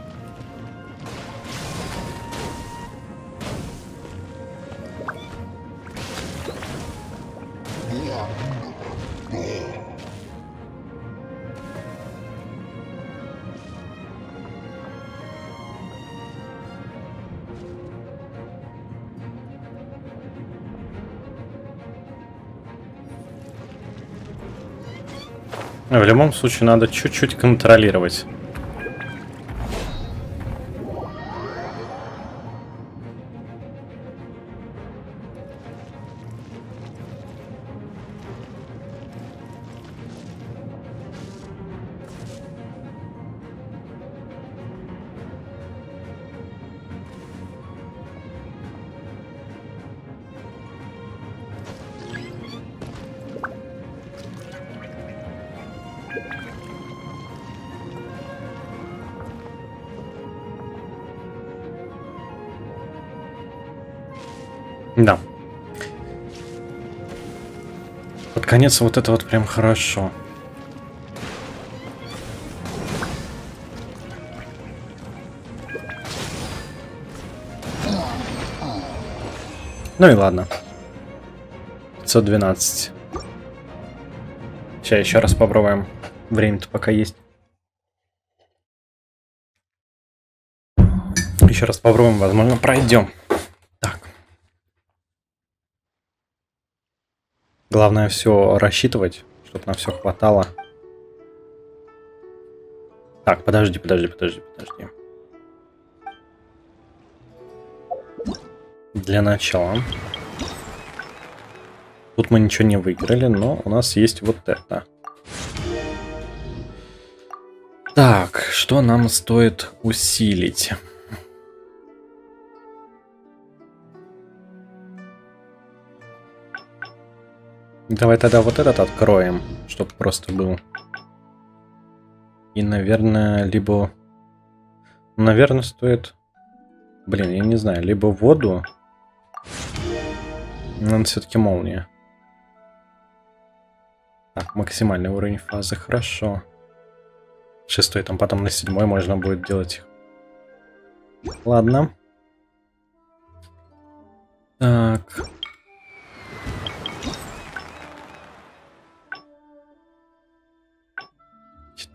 В любом случае надо чуть-чуть контролировать. Да. Под конец вот это вот прям хорошо. Ну и ладно. пятьсот двенадцать. Сейчас еще раз попробуем. Время-то пока есть. Еще раз попробуем, возможно, пройдем. Главное все рассчитывать, чтобы на все хватало. Так, подожди, подожди, подожди, подожди. Для начала. Тут мы ничего не выиграли, но у нас есть вот это. Так, что нам стоит усилить? Давай тогда вот этот откроем, чтобы просто был. И, наверное, либо... Наверное, стоит... Блин, я не знаю, либо воду. Надо все-таки молния. Так, максимальный уровень фазы, хорошо. Шестой, там потом на седьмой можно будет делать их. Ладно. Так...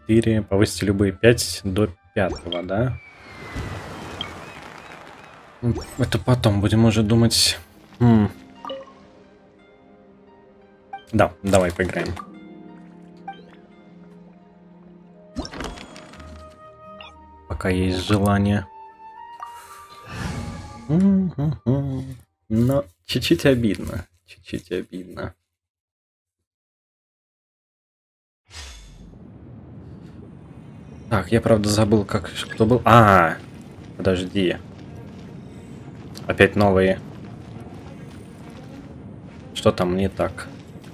четыре. Повысить любые пять до пятого, да? Это потом будем уже думать. М. Да, давай поиграем. Пока есть желание. Но чуть-чуть обидно. Чуть-чуть обидно. Так, я правда забыл, как кто был. А, подожди. Опять новые. Что там не так?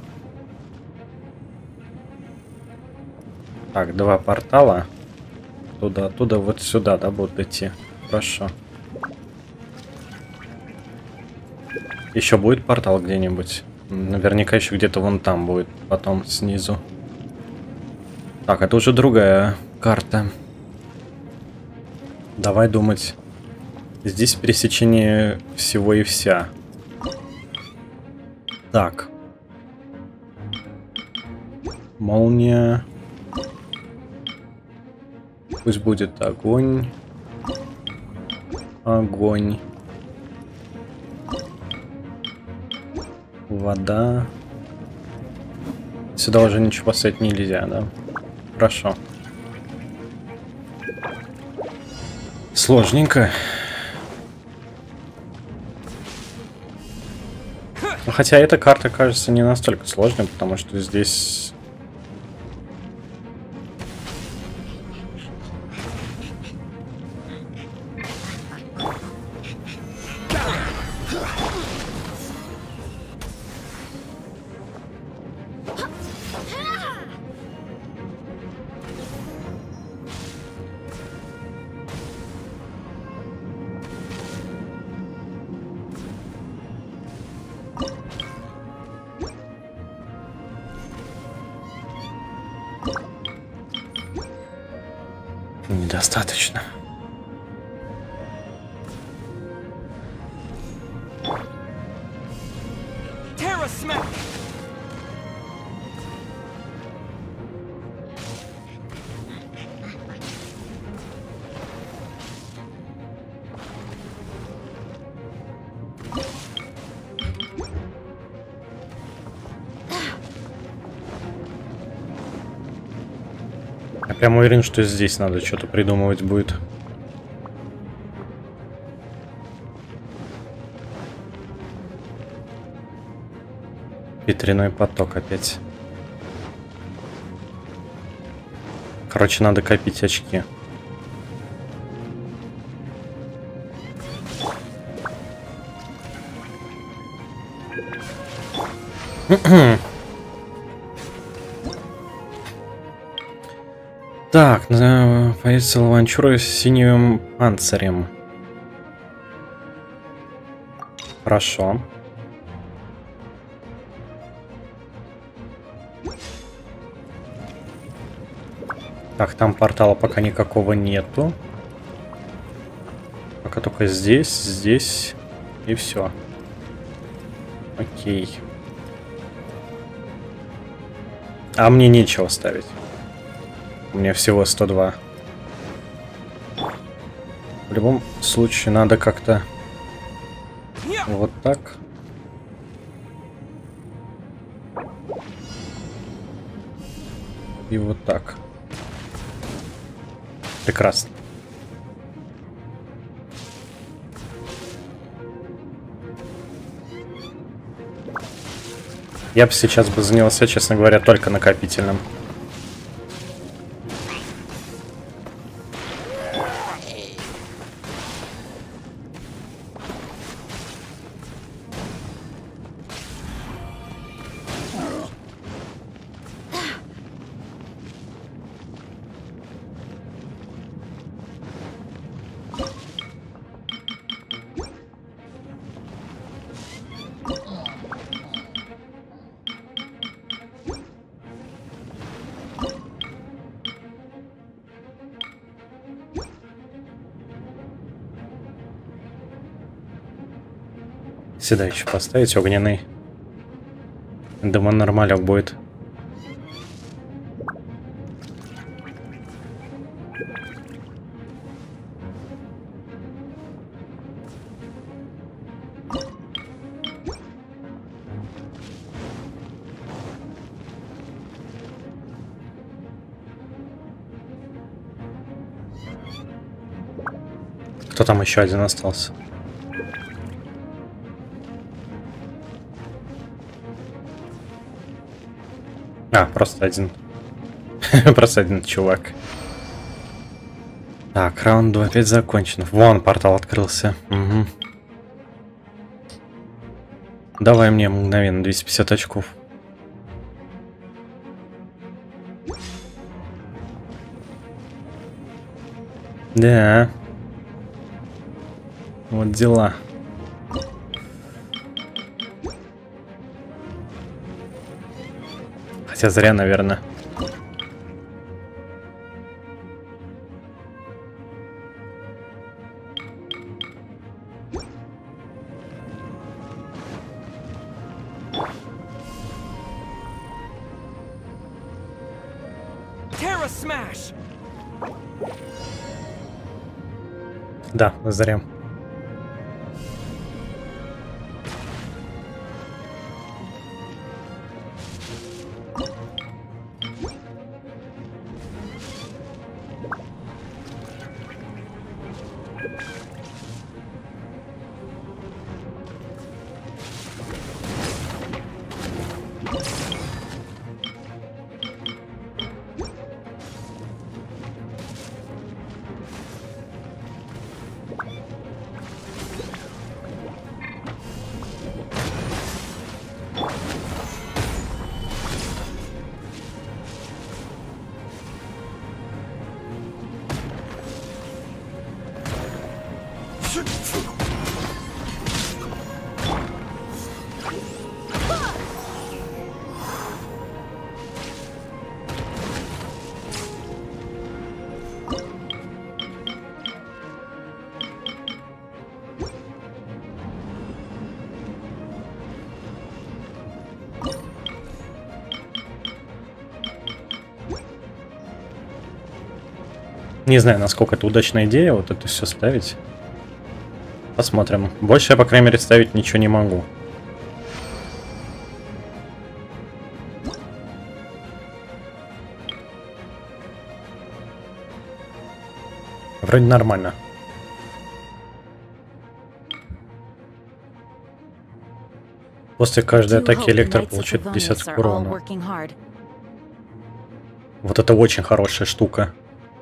Так, два портала. Туда, оттуда, вот сюда, да, будут идти. Хорошо. Еще будет портал где-нибудь? Наверняка еще где-то вон там будет. Потом снизу. Так, это уже другая карта. Давай думать. Здесь пересечение всего и вся. Так. Молния. Пусть будет огонь. Огонь. Вода. Сюда уже ничего поставить нельзя, да? Хорошо. Сложненько. Хотя эта карта кажется не настолько сложной, потому что здесь... Недостаточно. Я прям уверен, что здесь надо что-то придумывать будет. Ветряной поток опять. Короче, надо копить очки. Так, появится лаванчура с синим панцирем. Хорошо. Так, там портала пока никакого нету. Пока только здесь, здесь и все. Окей. А мне нечего ставить. У меня всего сто два. В любом случае надо как-то вот так. И вот так. Прекрасно. Я бы сейчас бы занялся, честно говоря, только накопительным. Сюда еще поставить огненный. Думаю, нормалек будет. Кто там еще один остался? А, просто один. Просто один чувак. Так, раунд два опять закончен. Вон, портал открылся. Угу. Давай мне мгновенно двести пятьдесят очков. Да. Вот дела. Хотя зря, наверное. Terra Smash! Да, зря. Не знаю, насколько это удачная идея, вот это все ставить. Посмотрим. Больше я, по крайней мере, ставить ничего не могу. Вроде нормально. После каждой атаки Электро получает пятьдесят урона. Вот это очень хорошая штука.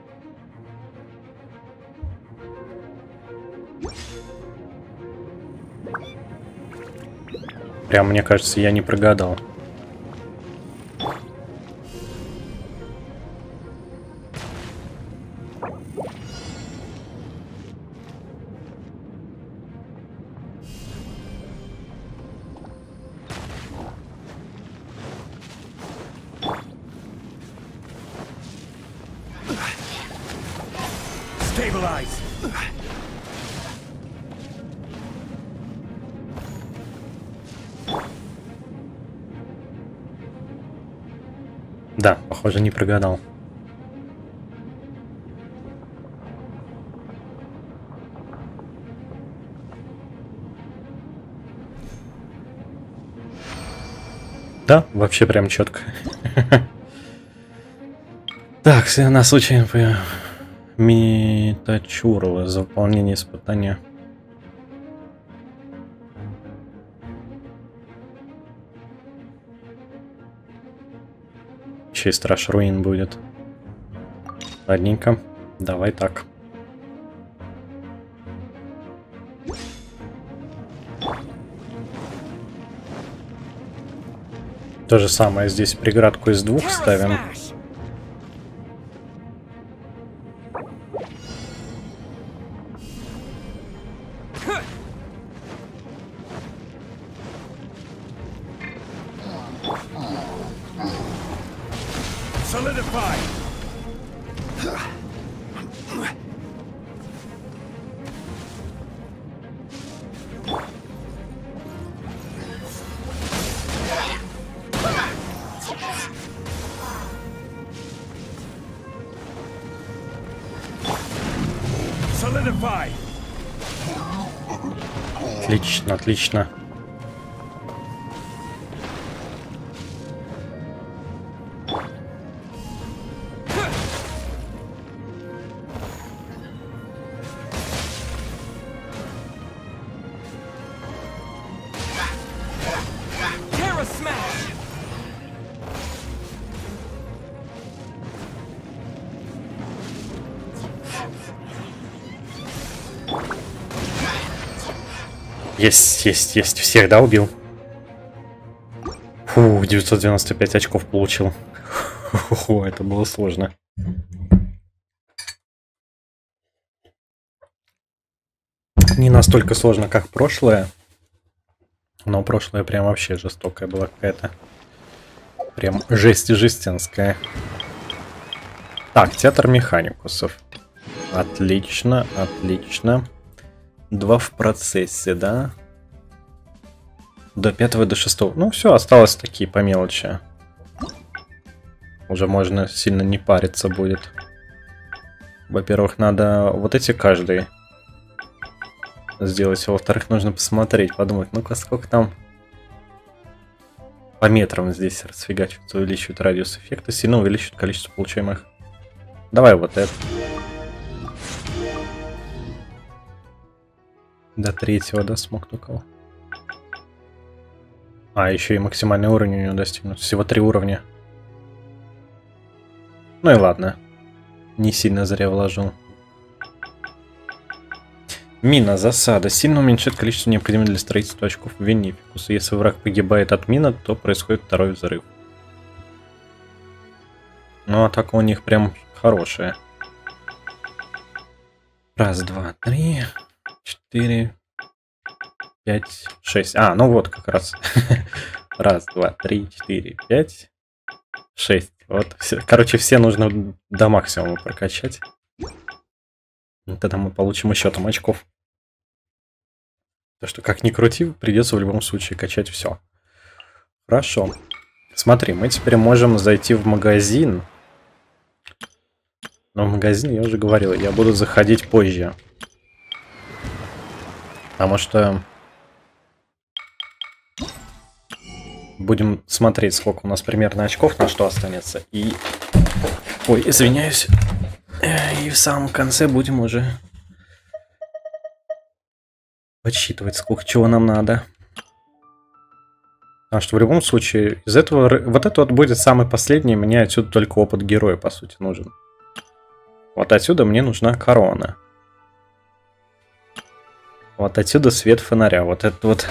Прям, мне кажется, я не прогадал. Stabilize. Да, похоже, не прогадал. Да, вообще прям четко. Так, нас учим по Митачурова за выполнение испытания. Еще и Страж Руин будет. Ладненько, давай так. То же самое здесь преградку из двух ставим. Solidify. Solidify. Отлично, отлично. Есть, есть, есть. Всех, да, убил? Фу, девятьсот девяносто пять очков получил. Фу, это было сложно. Не настолько сложно, как прошлое. Но прошлое прям вообще жестокая была какая-то. Прям жесть жестянская. Так, театр механикусов. Отлично, отлично. Два в процессе, да? До пятого, до шестого. Ну, все, осталось такие по мелочи. Уже можно сильно не париться будет. Во-первых, надо вот эти каждый сделать. А во-вторых, нужно посмотреть, подумать, ну-ка, сколько там по метрам здесь расфигачивается, увеличивает радиус эффекта, сильно увеличивает количество получаемых. Давай вот это. До третьего, да, смог только. А, еще и максимальный уровень у него достигнут. Всего три уровня. Ну и ладно. Не сильно зря вложил. Мина, засада. Сильно уменьшает количество необходимых для строительства очков Венификуса. Если враг погибает от мина, то происходит второй взрыв. Ну, атака у них прям хорошая. Раз, два, три, четыре, пять, шесть. А, ну вот как раз. Раз, два, три, четыре, пять, шесть. Вот. Короче, все нужно до максимума прокачать. Тогда мы получим еще там очков. Так что, как ни крути, придется в любом случае качать все. Хорошо. Смотри, мы теперь можем зайти в магазин. Но в магазин, я уже говорил, я буду заходить позже. Потому что будем смотреть, сколько у нас примерно очков, на что останется. И... Ой, извиняюсь. И в самом конце будем уже подсчитывать, сколько чего нам надо. Потому что в любом случае из этого... Вот это вот будет самый последний. Мне отсюда только опыт героя, по сути, нужен. Вот отсюда мне нужна корона. Вот отсюда свет фонаря. Вот это вот.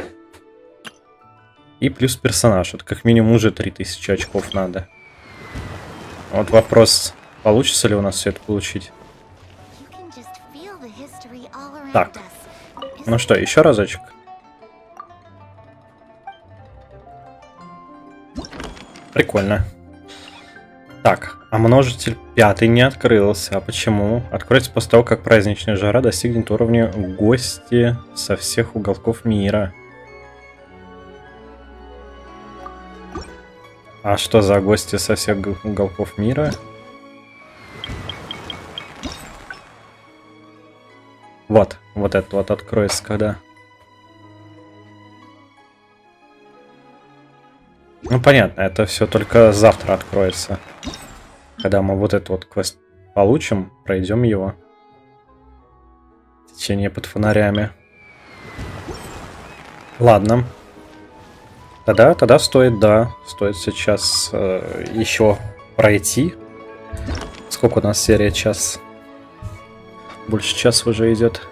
И плюс персонаж. Вот как минимум уже три тысячи очков надо. Вот вопрос... Получится ли у нас все это получить? Так. Ну что, еще разочек. Прикольно. Так, а множитель пятый не открылся. А почему? Откроется после того, как праздничная жара достигнет уровня гости со всех уголков мира. А что за гости со всех уголков мира? Вот, вот это вот откроется когда. Ну понятно, это все только завтра откроется. Когда мы вот этот вот квест получим, пройдем его. Течение под фонарями. Ладно. Тогда, тогда стоит, да, стоит сейчас э, еще пройти. Сколько у нас серия? Час. Больше часа уже идет.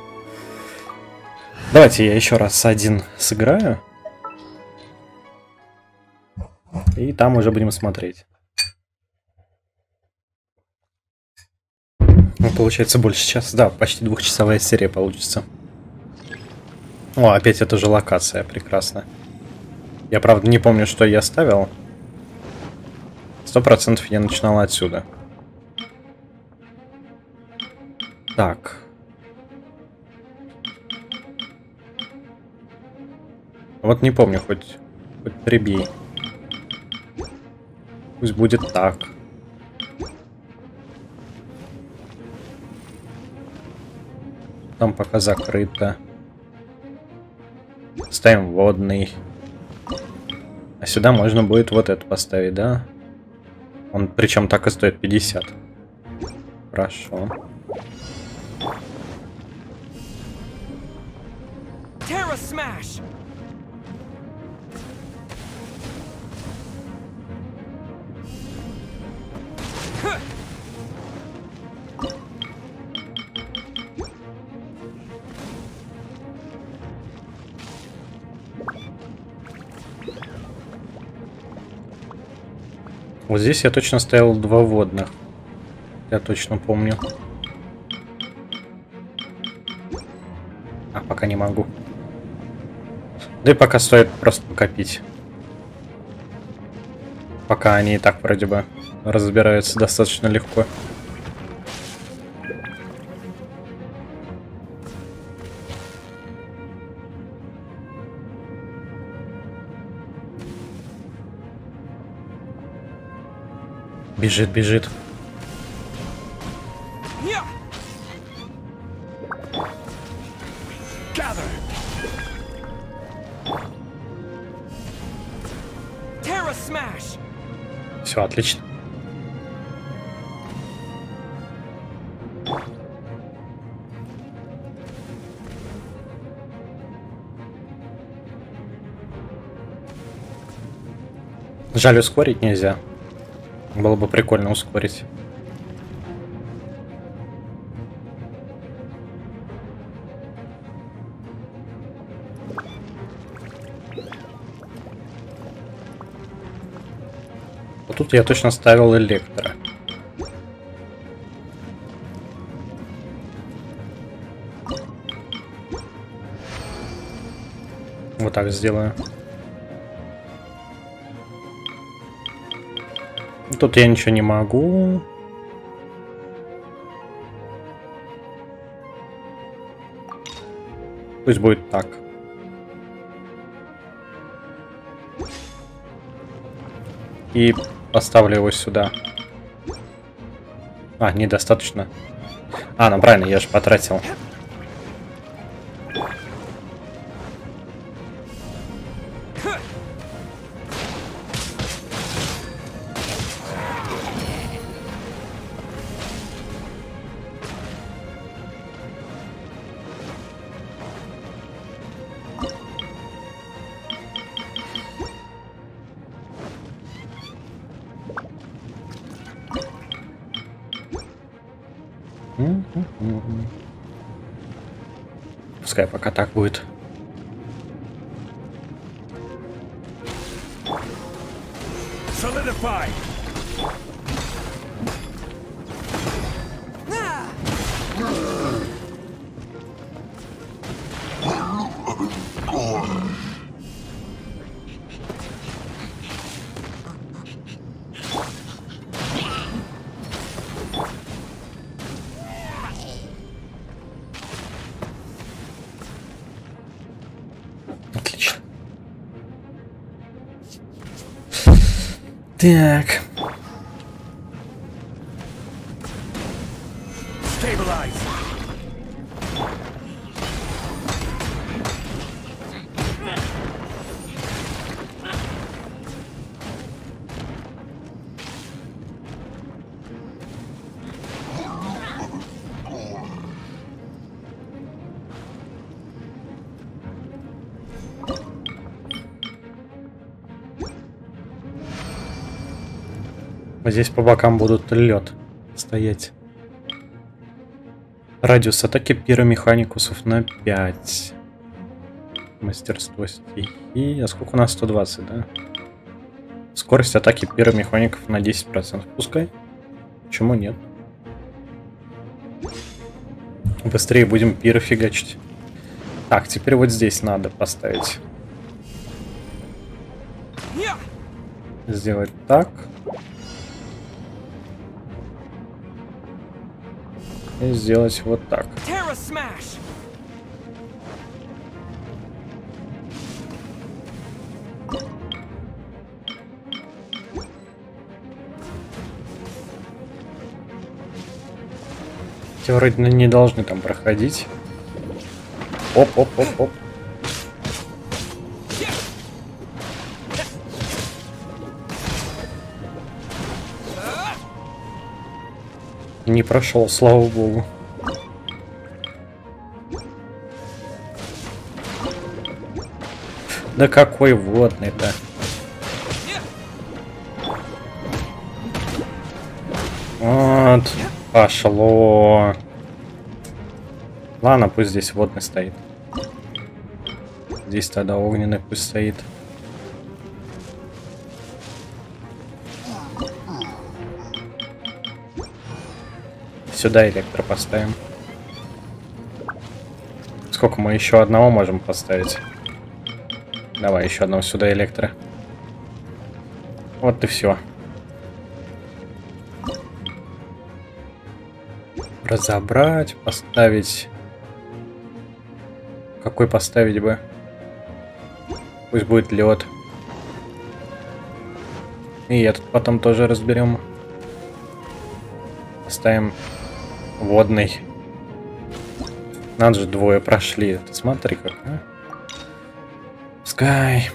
Давайте я еще раз один сыграю. И там уже будем смотреть. Ну, получается больше часа. Да, почти двухчасовая серия получится. О, опять эта же локация. Прекрасно. Я, правда, не помню, что я ставил. Сто процентов я начинал отсюда. Так. Вот не помню, хоть, хоть прибей. Пусть будет так. Там пока закрыто. Ставим водный. А сюда можно будет вот это поставить, да? Он причем так и стоит пятьдесят. Хорошо. Terra Smash! Вот здесь я точно ставил два водных. Я точно помню. А, пока не могу. Да и пока стоит просто накопить. Пока они и так вроде бы разбираются достаточно легко. Бежит, бежит. Yeah. Gather. Terra Smash. Все, отлично. Жаль, ускорить нельзя. Было бы прикольно ускорить. Вот тут я точно ставил электро. Вот так сделаю. Тут я ничего не могу. Пусть будет так. И поставлю его сюда. А, недостаточно. А, ну правильно, я же потратил. Пускай пока так будет. Solidify. Отлично. Так. Stabilize. Здесь по бокам будут лед стоять. Радиус атаки пиромеханикусов на пять. Мастерство стихии. А сколько у нас? сто двадцать, да? Скорость атаки пиромехаников на десять процентов. Пускай. Почему нет? Быстрее будем пиро фигачить. Так, теперь вот здесь надо поставить. Сделать так. И сделать вот так. Terra Smash. Те вроде не должны там проходить. Оп-оп-оп-оп. Не прошел, слава богу. Да какой водный-то? Вот, пошло. Ладно, пусть здесь водный стоит. Здесь тогда огненный пусть стоит. Сюда электро поставим. Сколько мы еще одного можем поставить? Давай еще одного сюда электро. Вот и все. Разобрать, поставить. Какой поставить бы? Пусть будет лед. И этот потом тоже разберем. Поставим водный. Надо же, двое прошли. Ты смотри как, а? Пускай.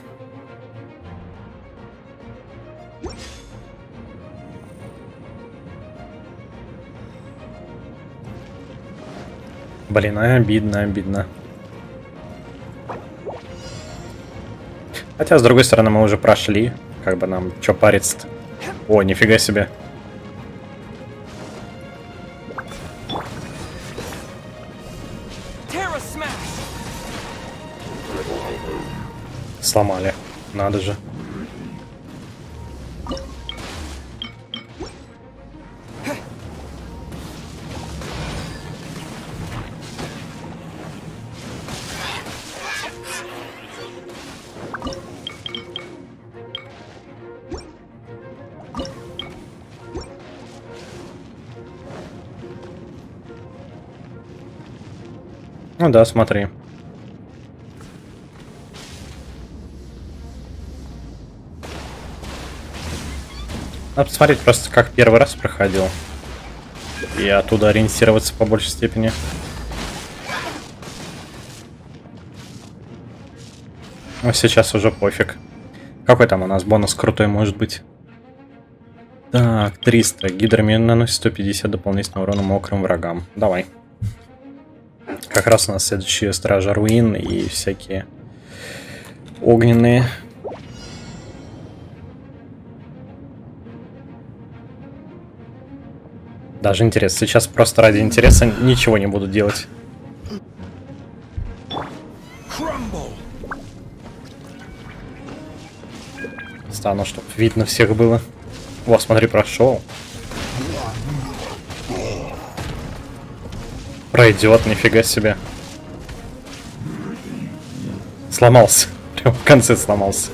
Блин, обидно, обидно. Хотя, с другой стороны, мы уже прошли. Как бы нам чё париться-то? О, нифига себе. Сломали. Надо же. Ну да, смотри. Надо посмотреть просто, как первый раз проходил. И оттуда ориентироваться по большей степени. Но сейчас уже пофиг. Какой там у нас бонус крутой может быть? Так, триста. Гидромин наносит сто пятьдесят дополнительного урона мокрым врагам. Давай. Как раз у нас следующие стражи руин и всякие огненные. Даже интересно. Сейчас просто ради интереса ничего не буду делать. Стану, чтобы видно всех было. Во, смотри, прошел. Пройдет, нифига себе. Сломался. Прям в конце сломался.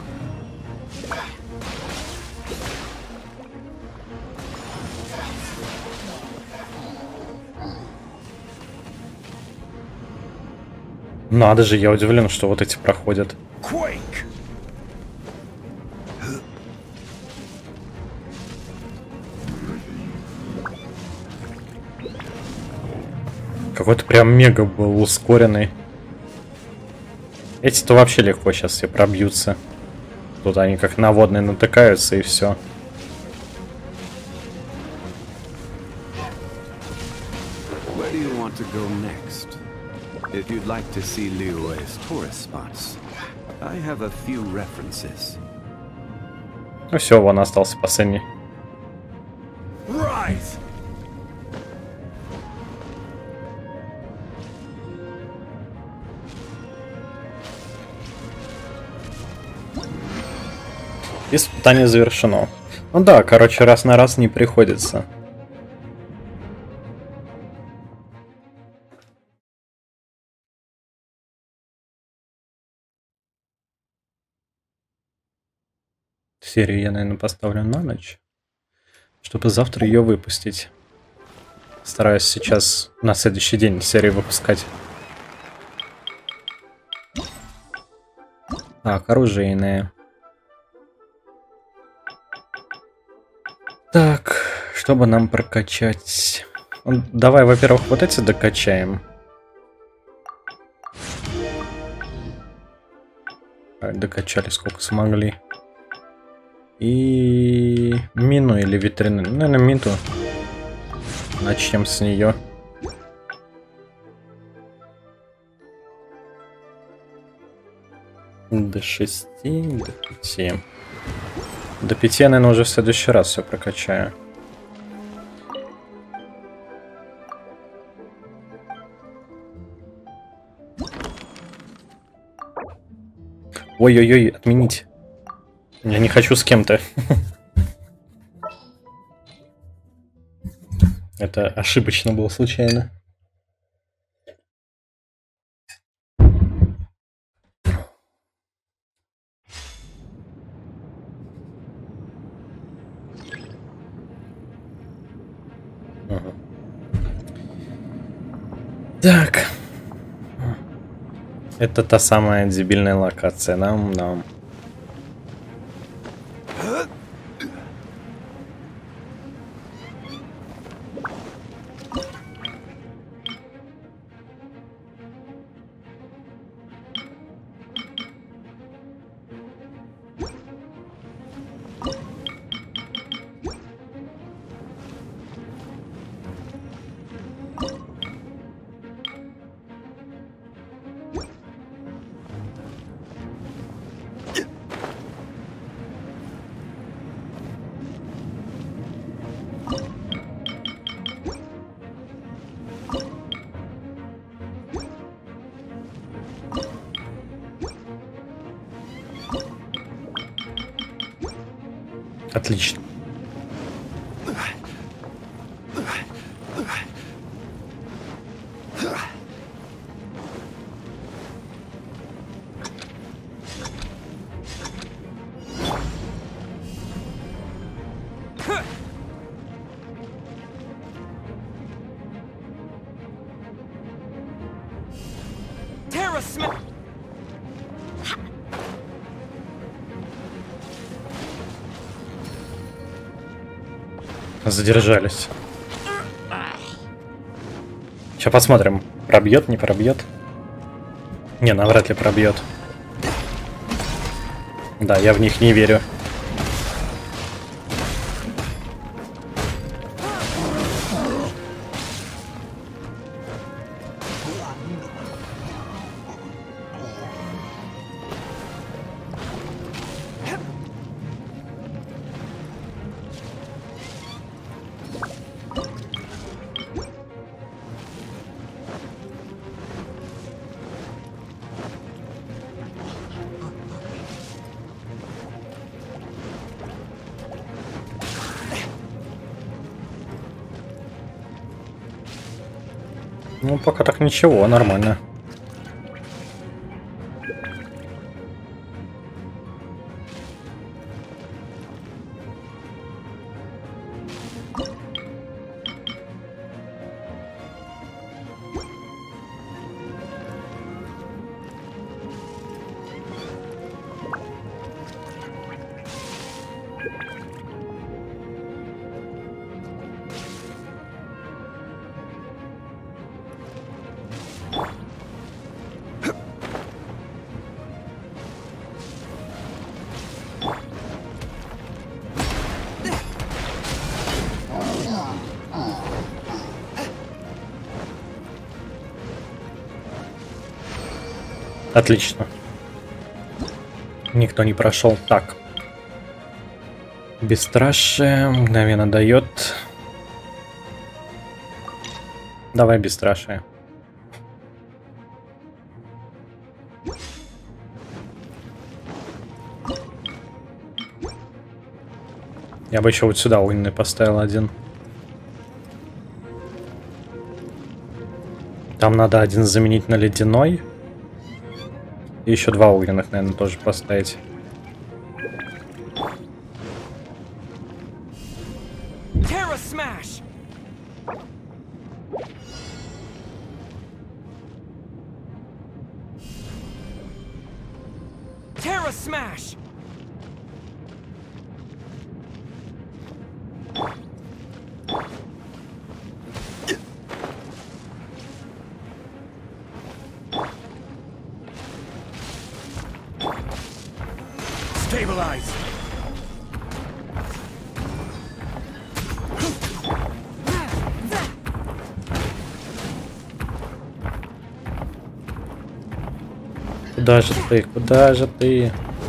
Надо же, я удивлен, что вот эти проходят. Какой-то прям мега был ускоренный. Эти-то вообще легко сейчас все пробьются. Тут они как на водные натыкаются и все. If you'd like to see Liyue's tourist spots, I have a few references. Ну все, вон остался последний. Rise! Испытание завершено. Ну да, короче, раз на раз не приходится. Серию я, наверное, поставлю на ночь, чтобы завтра ее выпустить. Стараюсь сейчас на следующий день серию выпускать. Так, оружейные. Так, чтобы нам прокачать... Давай, во-первых, вот эти докачаем. Докачали сколько смогли. И мину или витрины. Наверное, мину. Начнем с нее. До шести, до пяти. До пяти я, наверное, уже в следующий раз все прокачаю. Ой-ой-ой, отменить. Я не хочу с кем-то. Это ошибочно было случайно. Ага. Так. Это та самая дебильная локация. Нам, нам. Отлично. Terra smash. Задержались. Сейчас посмотрим, пробьет, не пробьет. Не, навряд ли пробьет. Да, я в них не верю. Ну, пока так ничего, нормально. Отлично. Никто не прошел. Так. Бесстрашие мгновенно дает. Давай бесстрашие. Я бы еще вот сюда огненный поставил один. Там надо один заменить на ледяной. И еще два огненных, наверное, тоже поставить. Terra smash. Terra smash. Stabilize. Куда же ты? Куда же ты?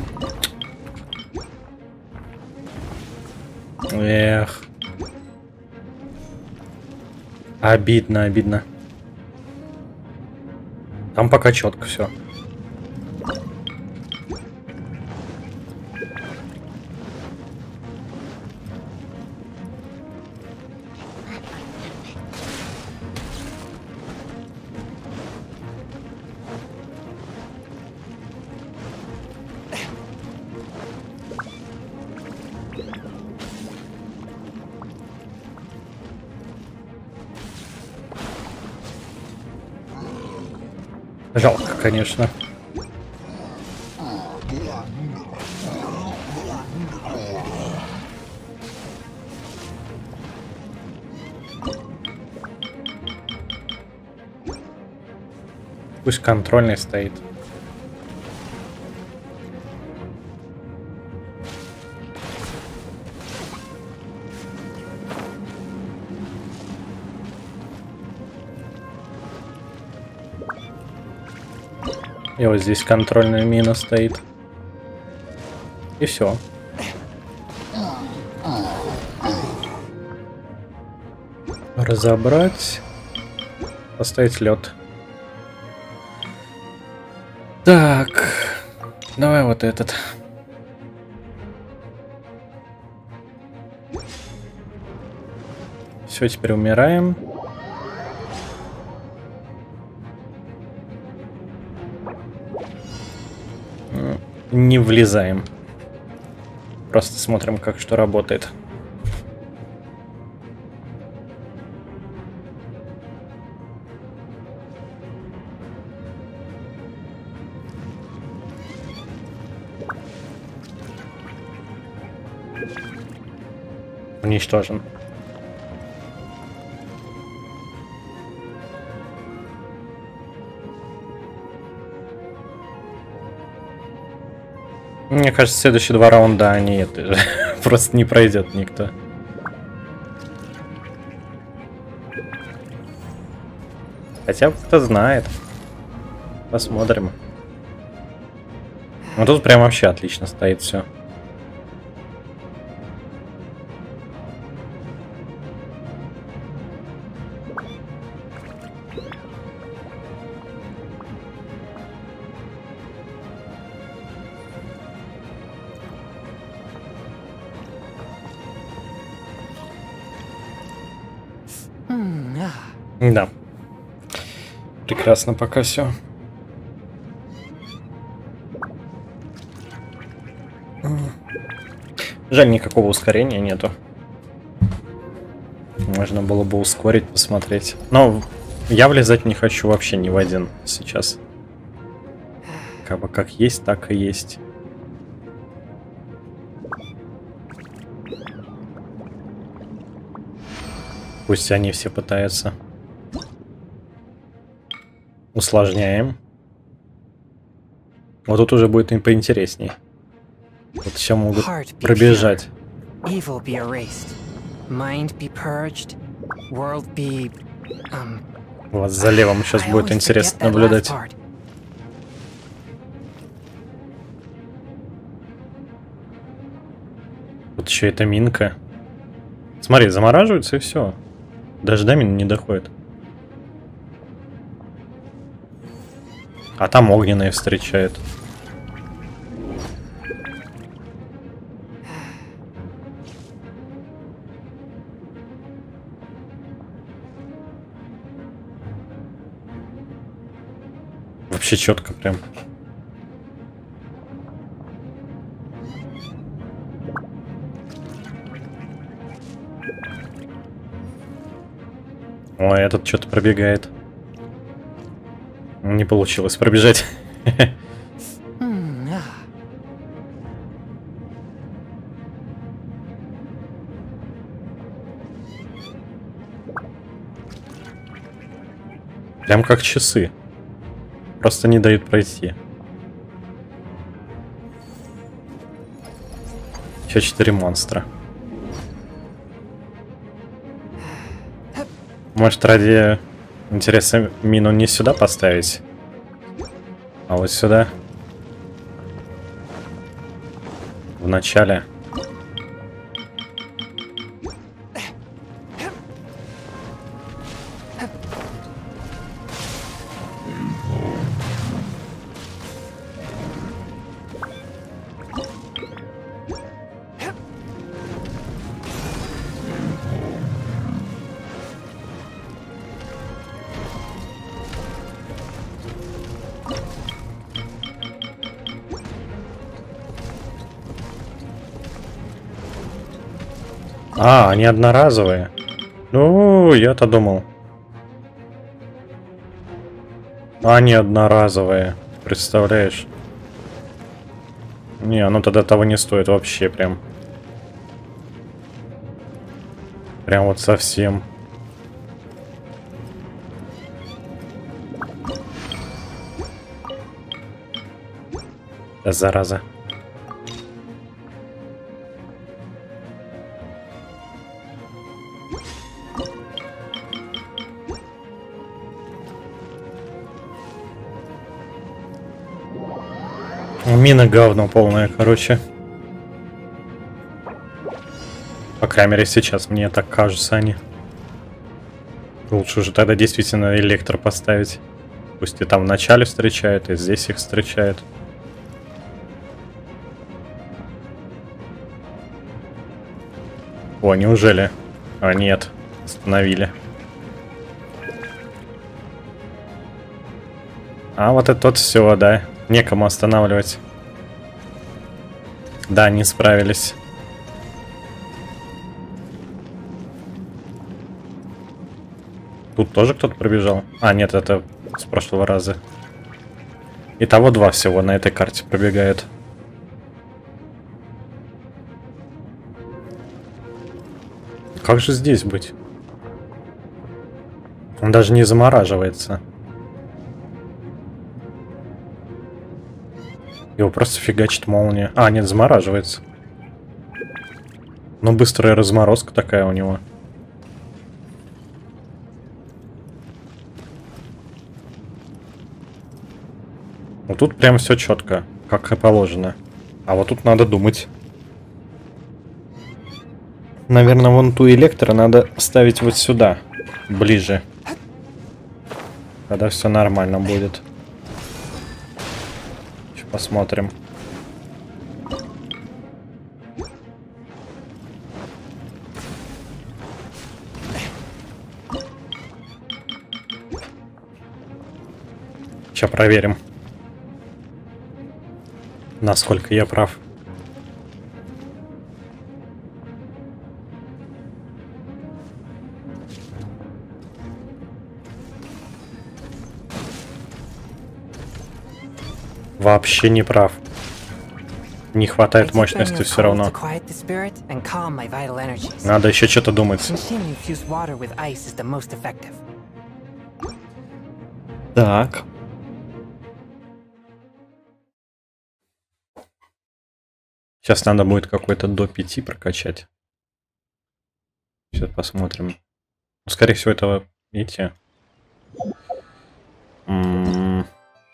Эх. Обидно, обидно. Там пока четко все. Жалко, конечно. Пусть контрольный стоит. И вот здесь контрольная мина стоит. И все. Разобрать. Поставить лед. Так. Давай вот этот. Все, теперь умираем. Не влезаем. Просто смотрим, как что работает. Уничтожен. Мне кажется, следующие два раунда они это просто не пройдет никто. Хотя кто знает. Посмотрим. Ну тут прям вообще отлично стоит все. Да. Прекрасно пока все. Жаль, никакого ускорения нету. Можно было бы ускорить, посмотреть. Но я влезать не хочу вообще ни в один сейчас. Как бы как есть, так и есть. Пусть они все пытаются. Усложняем. Вот тут уже будет им поинтересней. Вот все могут пробежать. Вот за левым сейчас будет интересно наблюдать. Вот еще эта минка. Смотри, замораживается и все. Даже до мин не доходит. А там огненные встречают. Вообще четко прям. Ой, этот что-то пробегает. Не получилось пробежать. Прям как часы. Просто не дают пройти. Еще четыре монстра. Может, ради интереса мину не сюда поставить, а вот сюда. В начале. А, они одноразовые. Ну, я-то думал. Они одноразовые. Представляешь? Не, оно тогда того не стоит вообще прям. Прям вот совсем. Да, зараза. Мина говно полная, короче. По крайней мере, сейчас мне так кажется, они. Лучше уже тогда действительно электро поставить. Пусть и там в начале встречают, и здесь их встречают. О, неужели? А, нет. Остановили. А, вот это вот все, да. Некому останавливать. Да, не справились. Тут тоже кто-то пробежал? А, нет, это с прошлого раза. Итого два всего на этой карте пробегает. Как же здесь быть? Он даже не замораживается. Его просто фигачит молния. А, нет, замораживается. Ну, быстрая разморозка такая у него. Вот тут прям все четко, как и положено. А вот тут надо думать. Наверное, вон ту электро надо ставить вот сюда, ближе. Тогда все нормально будет. Сейчас посмотрим. Сейчас проверим, насколько я прав. Вообще не прав. Не хватает мощности все равно. Надо еще что-то думать. Так. Сейчас надо будет какой-то до пяти прокачать. Сейчас посмотрим. Скорее всего, этого, видите? М-м-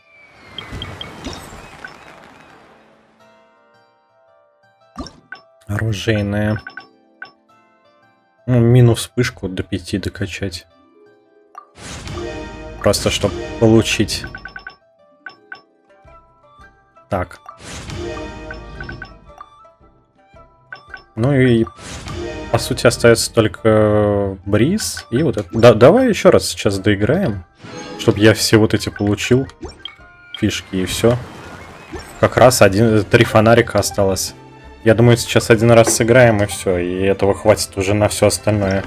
Оружейная. Ну, мину вспышку до пяти докачать. Просто чтобы получить. Так. Ну и по сути остается только бриз и вот это. Да, давай еще раз сейчас доиграем, чтобы я все вот эти получил фишки и все. Как раз один, три фонарика осталось. Я думаю, сейчас один раз сыграем и все, и этого хватит уже на все остальное.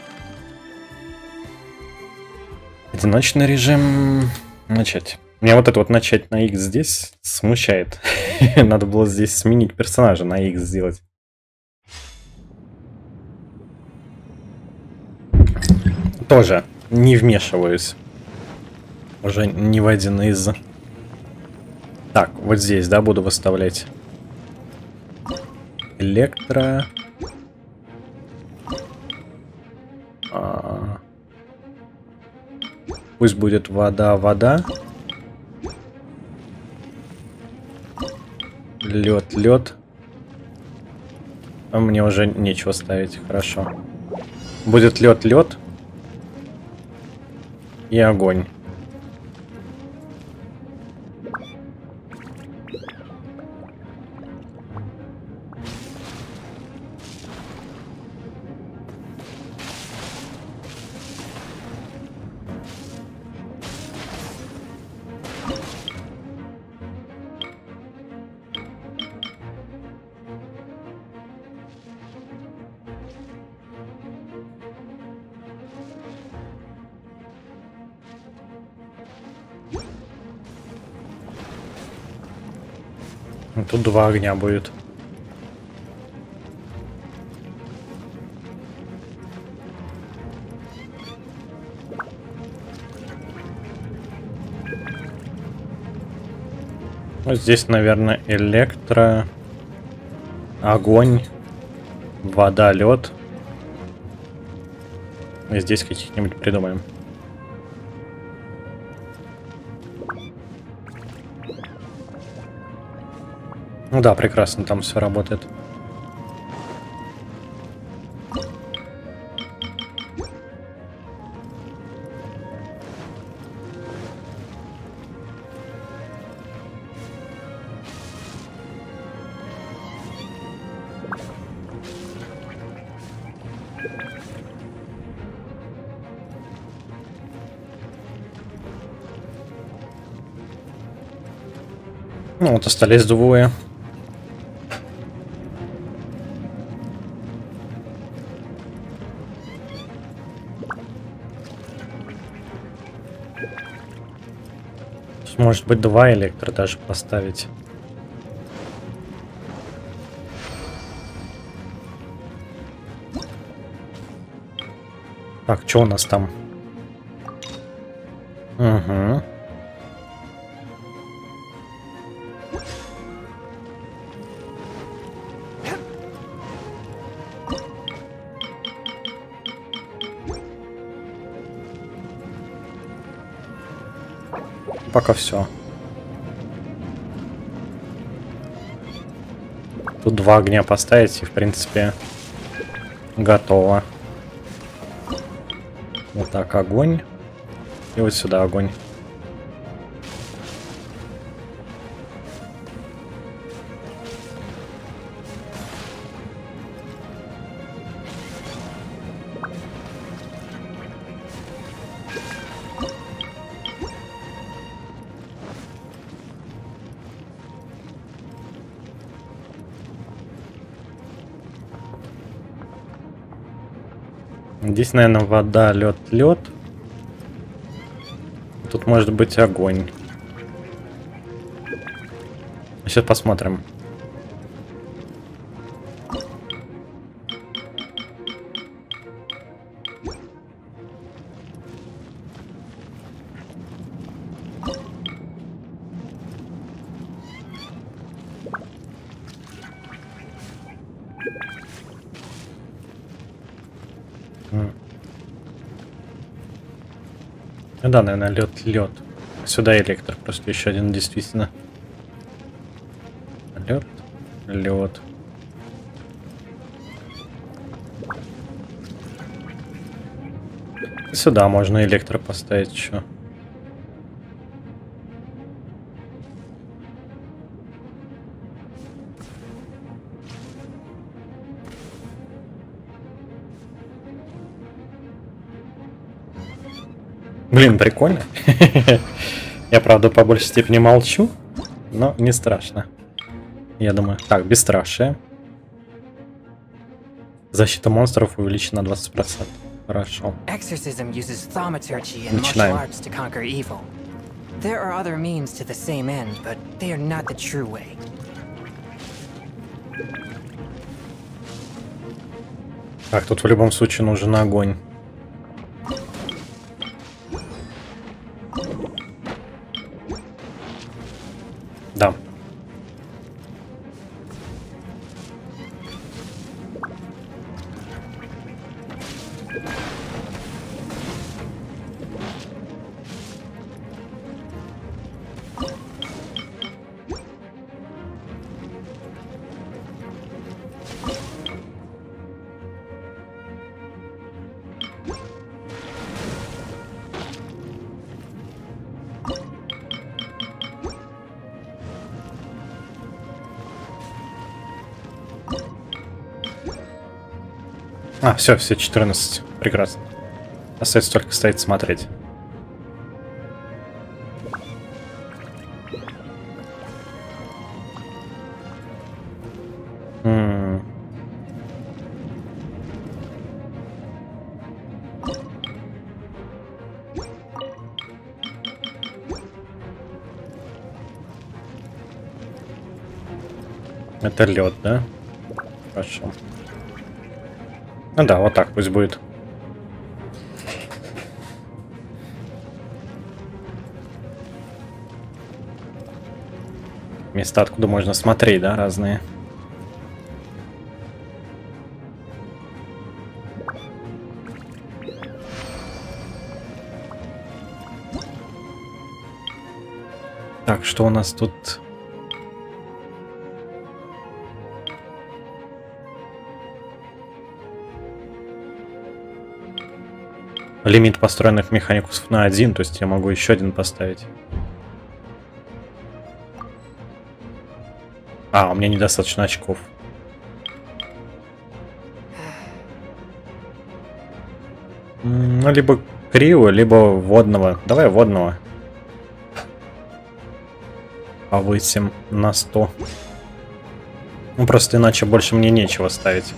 Одиночный режим. Начать. Меня вот это вот начать на X здесь смущает. Надо было здесь сменить персонажа на X сделать. Тоже не вмешиваюсь. Уже не в один из. Так, вот здесь, да, буду выставлять. Электро. А... Пусть будет вода, вода. Лед, лед. А мне уже нечего ставить, хорошо. Будет лед, лед. И огонь. Тут два огня будет. Вот здесь, наверное, электро, огонь, вода, лед. И здесь каких-нибудь придумаем. Ну да, прекрасно, там все работает. Ну вот остались двое. Тут может быть два электро даже поставить. Так, что у нас там? Угу. Пока все. Тут два огня поставить и, в принципе, готово. Вот так, огонь. И вот сюда огонь. Здесь, наверное, вода, лед, лед. Тут может быть огонь. Сейчас посмотрим. Ну да, наверное, лед, лед. Сюда электро, просто еще один действительно. Лед, лед. Сюда можно электро поставить еще. Блин, прикольно. Я, правда, по большей степени молчу, но не страшно. Я думаю. Так, бесстрашие. Защита монстров увеличена на двадцать процентов. Хорошо. Exorcism uses thaumaturgy and martial Начинаем. arts to conquer evil. There are other means to the same end, but they are not the true way. Так, тут в любом случае нужен огонь. Да. А, все, все, четырнадцать. Прекрасно. Остается только стоять смотреть. М-м. Это лед, да? Хорошо. Ну да, вот так пусть будет. Места, откуда можно смотреть, да, разные. Так, что у нас тут? Лимит построенных механикусов на один, то есть я могу еще один поставить. А, у меня недостаточно очков. Ну, либо крио, либо водного. Давай водного. Повысим на сто. Ну, просто иначе больше мне нечего ставить.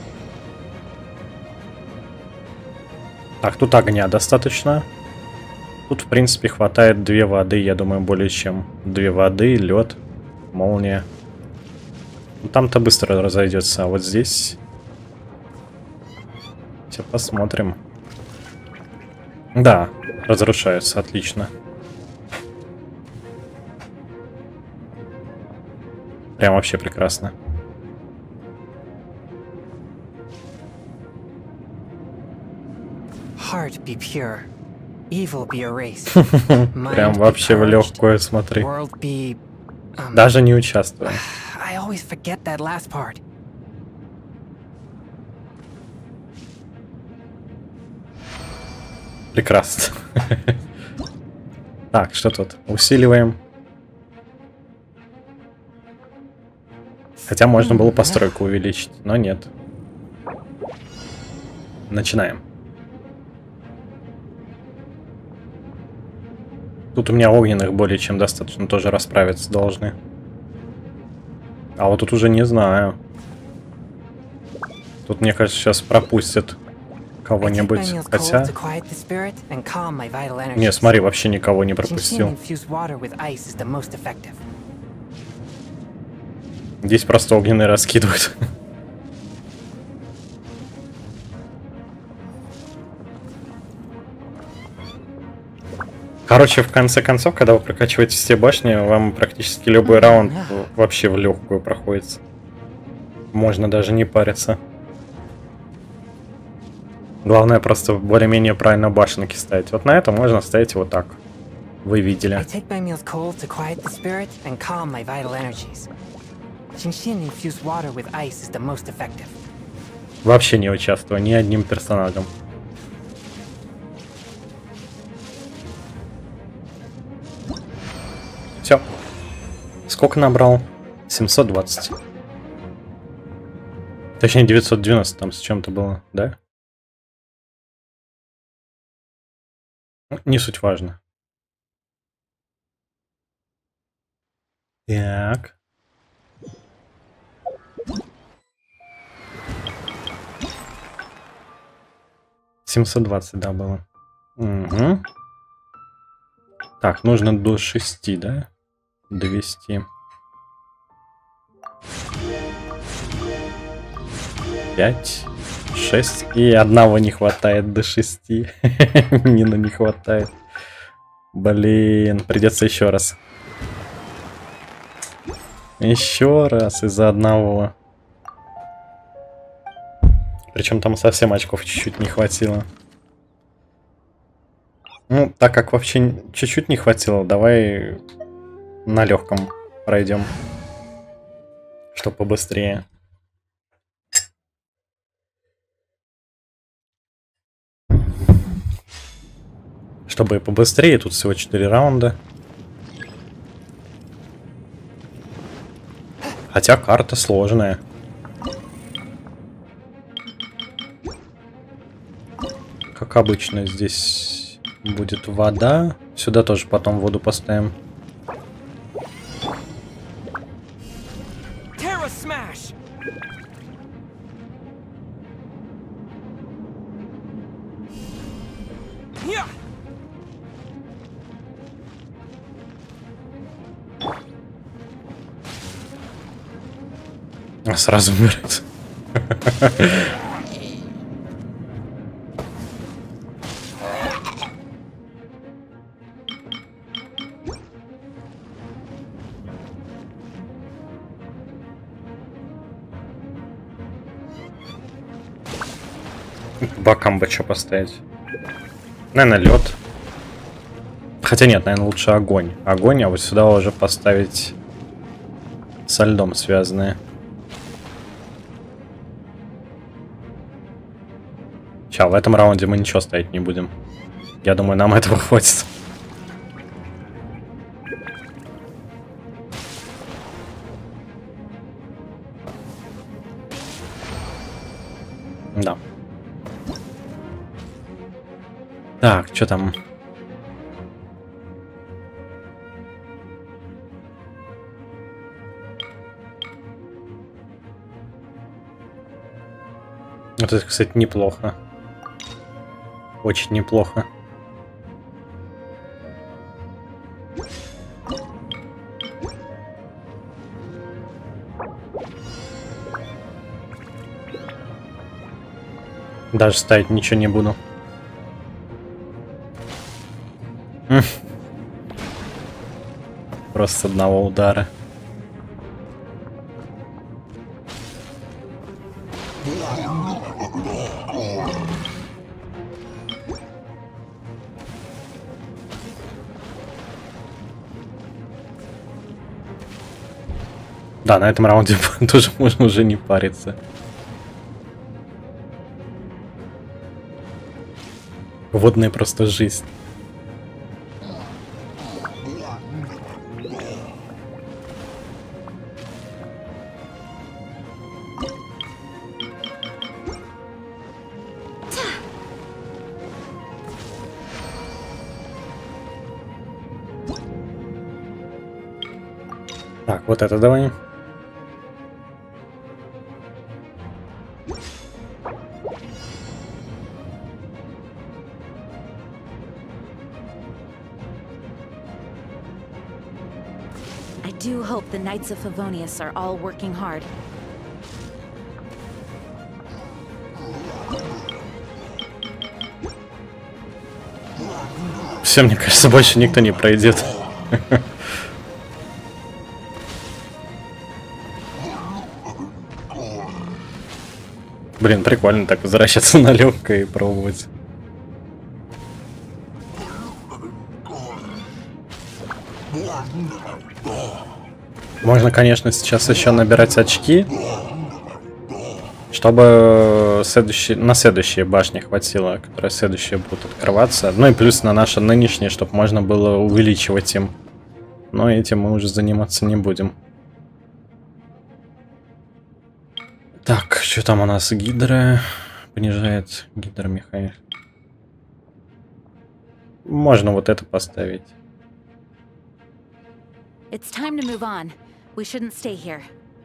Так, тут огня достаточно. Тут, в принципе, хватает две воды, я думаю, более чем. Две воды, лед, молния. Там-то быстро разойдется, а вот здесь... Все, посмотрим. Да, разрушается, отлично. Прям вообще прекрасно. Heart be pure, evil be erased. Прям вообще в легкую, смотри. World be, um, Даже не участвую. I always forget that last part. Прекрасно. Так, что тут? Усиливаем. Хотя можно было постройку увеличить, но нет. Начинаем. Тут у меня огненных более чем достаточно, тоже расправиться должны. А вот тут уже не знаю. Тут, мне кажется, сейчас пропустят кого-нибудь. Хотя... Не, смотри, вообще никого не пропустил. Здесь просто огненные раскидывают. Короче, в конце концов, когда вы прокачиваете все башни, вам практически любой раунд вообще в легкую проходит. Можно даже не париться. Главное просто более-менее правильно башенки ставить. Вот на это можно ставить вот так. Вы видели. Вообще не участвую ни одним персонажем. Все. Сколько набрал? семьсот двадцать. Точнее, девятьсот девяносто там с чем-то было, да? Не суть важно. Так. семьсот двадцать, да, было. Угу. Так, нужно до шести, да? двести. пять, шесть. И одного не хватает до шести. Мина не хватает. Блин, придется еще раз. Еще раз из-за одного. Причем там совсем очков чуть-чуть не хватило. Ну, так как вообще чуть-чуть не хватило, давай на легком пройдем. Чтоб побыстрее. Чтобы побыстрее, тут всего четыре раунда. Хотя карта сложная. Как обычно, здесь будет вода. Сюда тоже потом воду поставим. Terra Smash! Yeah! Она сразу умирает. Бокам бы что поставить? Наверное, лед. Хотя нет, наверное, лучше огонь. Огонь, а вот сюда уже поставить со льдом связанные. Сейчас, в этом раунде мы ничего ставить не будем. Я думаю, нам этого хватит. Да. Так, что там? Вот это, кстати, неплохо. Очень неплохо. Даже ставить ничего не буду. Просто с одного удара. Да, на этом раунде тоже можно уже не париться. Водная просто жизнь. Так, вот это давай. I do hope the Knights of Favonius are all working hard. Все, мне кажется, больше никто не пройдет. Блин, прикольно так возвращаться на легкое и пробовать. Можно, конечно, сейчас еще набирать очки, чтобы следующие, на следующие башни хватило, которые следующие будут открываться. Ну и плюс на наши нынешние, чтобы можно было увеличивать им. Но этим мы уже заниматься не будем. Так, что там у нас? Гидра понижает гидромеханик. Можно вот это поставить. It's time to move on. We shouldn't stay here.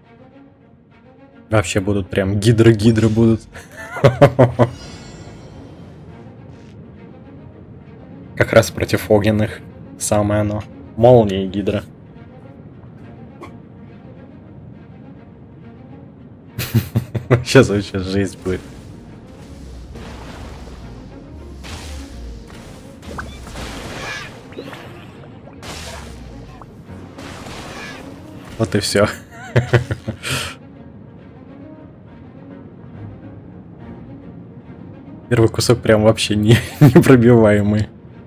Вообще будут прям гидры-гидры будут. Как раз против огненных. Самое оно. Молния и гидра. Сейчас вообще жизнь будет. Вот и все. Первый кусок прям вообще не, непробиваемый.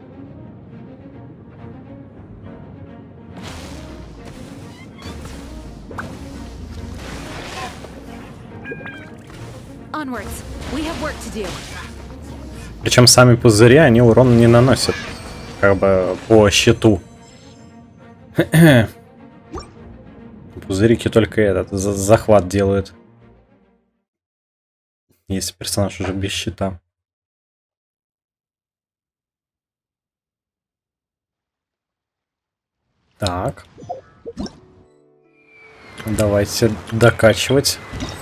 Причем сами пузыри, они урон не наносят. Как бы по щиту. Пузырики только этот за захват делают. Если персонаж уже без щита. Так. Давайте докачивать.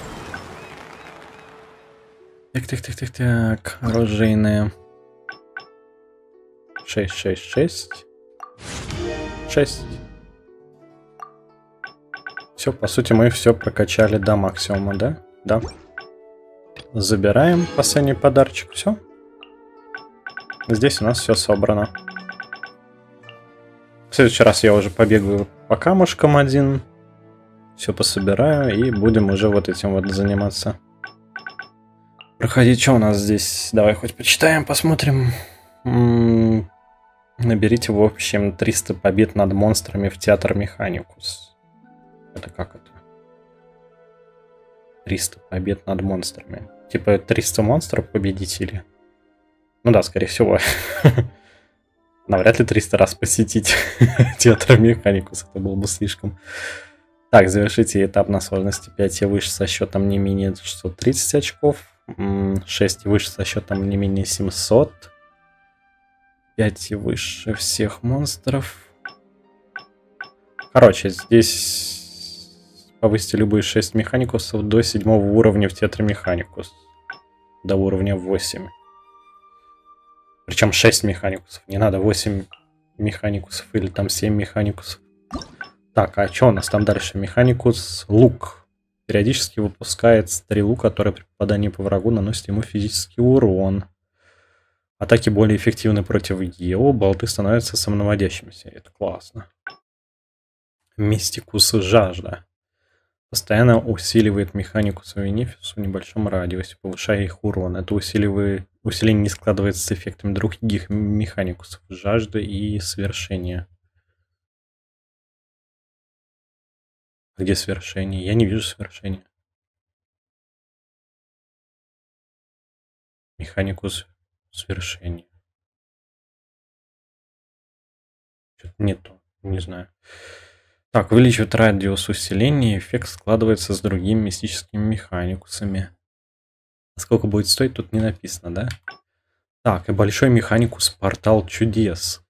Так, так, так, так, так. Оружейные. Шесть, шесть, шесть. Шесть. Все, по сути, мы все прокачали до максимума, да? Да. Забираем последний подарочек. Все. Здесь у нас все собрано. В следующий раз я уже побегаю по камушкам один. Все пособираю и будем уже вот этим вот заниматься. Проходить, что у нас здесь? Давай хоть почитаем, посмотрим. М-м- наберите в общем триста побед над монстрами в Театр Механикус. Это как это? триста побед над монстрами. Типа триста монстров победители. Ну да, скорее всего. Навряд ли триста раз посетить Театр Механикус. Это было бы слишком. Так, завершите этап на сложности пять и выше со счетом не менее шестьсот тридцать очков. шесть и выше со счетом не менее семьсот. пять и выше всех монстров. Короче, здесь повысьте любые шесть механикусов до седьмого уровня в Театре Механикус. До уровня восемь. Причем шесть механикусов. Не надо восемь механикусов или там семь механикусов. Так, а что у нас там дальше? Механикус лук. Периодически выпускает стрелу, которая при попадании по врагу наносит ему физический урон. Атаки более эффективны против Гео. Болты становятся самонаводящимися. Это классно. Мистикус жажда. Постоянно усиливает механикусу и нефису в небольшом радиусе, повышая их урон. Это усиливает... усиление не складывается с эффектами других механикусов. Жажда и свершение. Где свершение? Я не вижу свершения. Механикус свершения. Что-то не то. Не знаю. Так, увеличивает радиус усиления. Эффект складывается с другими мистическими механикусами. Сколько будет стоить, тут не написано, да? Так, и большой механикус портал чудес.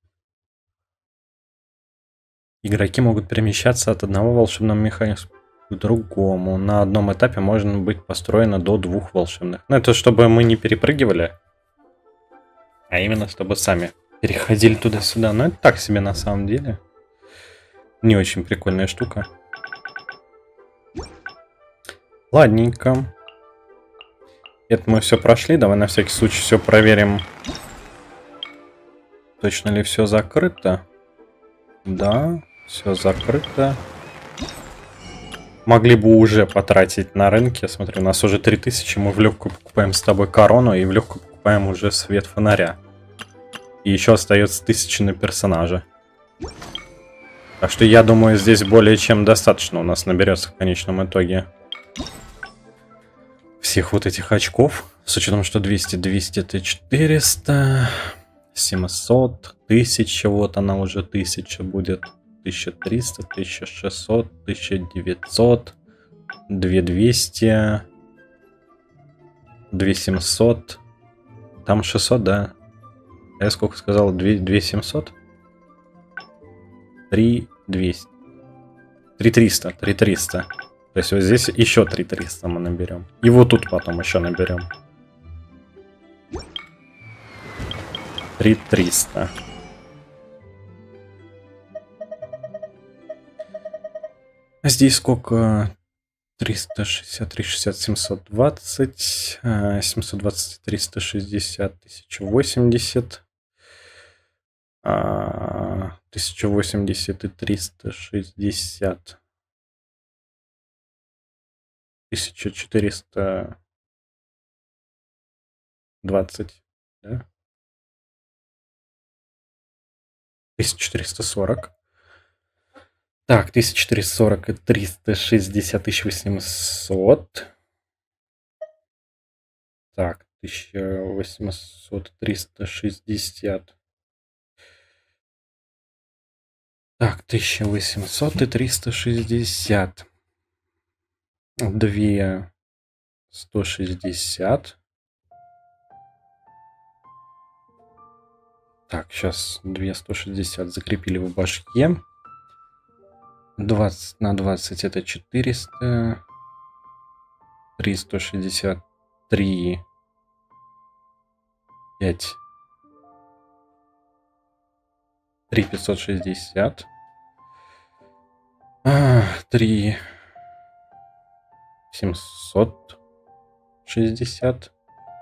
Игроки могут перемещаться от одного волшебного механикуса к другому. На одном этапе можно быть построено до двух волшебных. Ну, это чтобы мы не перепрыгивали, а именно чтобы сами переходили туда-сюда. Но это так себе на самом деле. Не очень прикольная штука. Ладненько. Это мы все прошли. Давай на всякий случай все проверим. Точно ли все закрыто? Да, все закрыто. Могли бы уже потратить на рынке. Смотри, у нас уже три тысячи. Мы в легкую покупаем с тобой корону и в легкую покупаем уже свет фонаря. И еще остается тысяча на персонажа. Так что я думаю, здесь более чем достаточно у нас наберется в конечном итоге всех вот этих очков. С учетом, что двести, двести это четыреста, семьсот, тысяча, вот она уже тысяча будет, тысяча триста, тысяча шестьсот, тысяча девятьсот, две тысячи двести, две тысячи семьсот, там шестьсот, да? А я сколько сказал? две тысячи семьсот? три тысячи двести. три тысячи триста. три тысячи триста. То есть вот здесь еще три тысячи триста мы наберем. И вот тут потом еще наберем. три тысячи триста. А здесь сколько? триста шестьдесят, триста шестьдесят, семьсот двадцать. семьсот двадцать, триста шестьдесят, тысяча восемьдесят. тысяча восемьдесят и триста шестьдесят. тысяча четыреста двадцать, да? тысяча четыреста сорок. Так, тысяча четыреста сорок и триста шестьдесят, тысяча восемьсот. Так, тысяча восемьсот, триста шестьдесят. Так, тысяча восемьсот и триста шестьдесят. две сто шестьдесят. Так, сейчас две сто шестьдесят закрепили в башке. двадцать на двадцать это четыреста. триста шестьдесят три. пять. три тысячи пятьсот шестьдесят. А, три семьсот шестьдесят.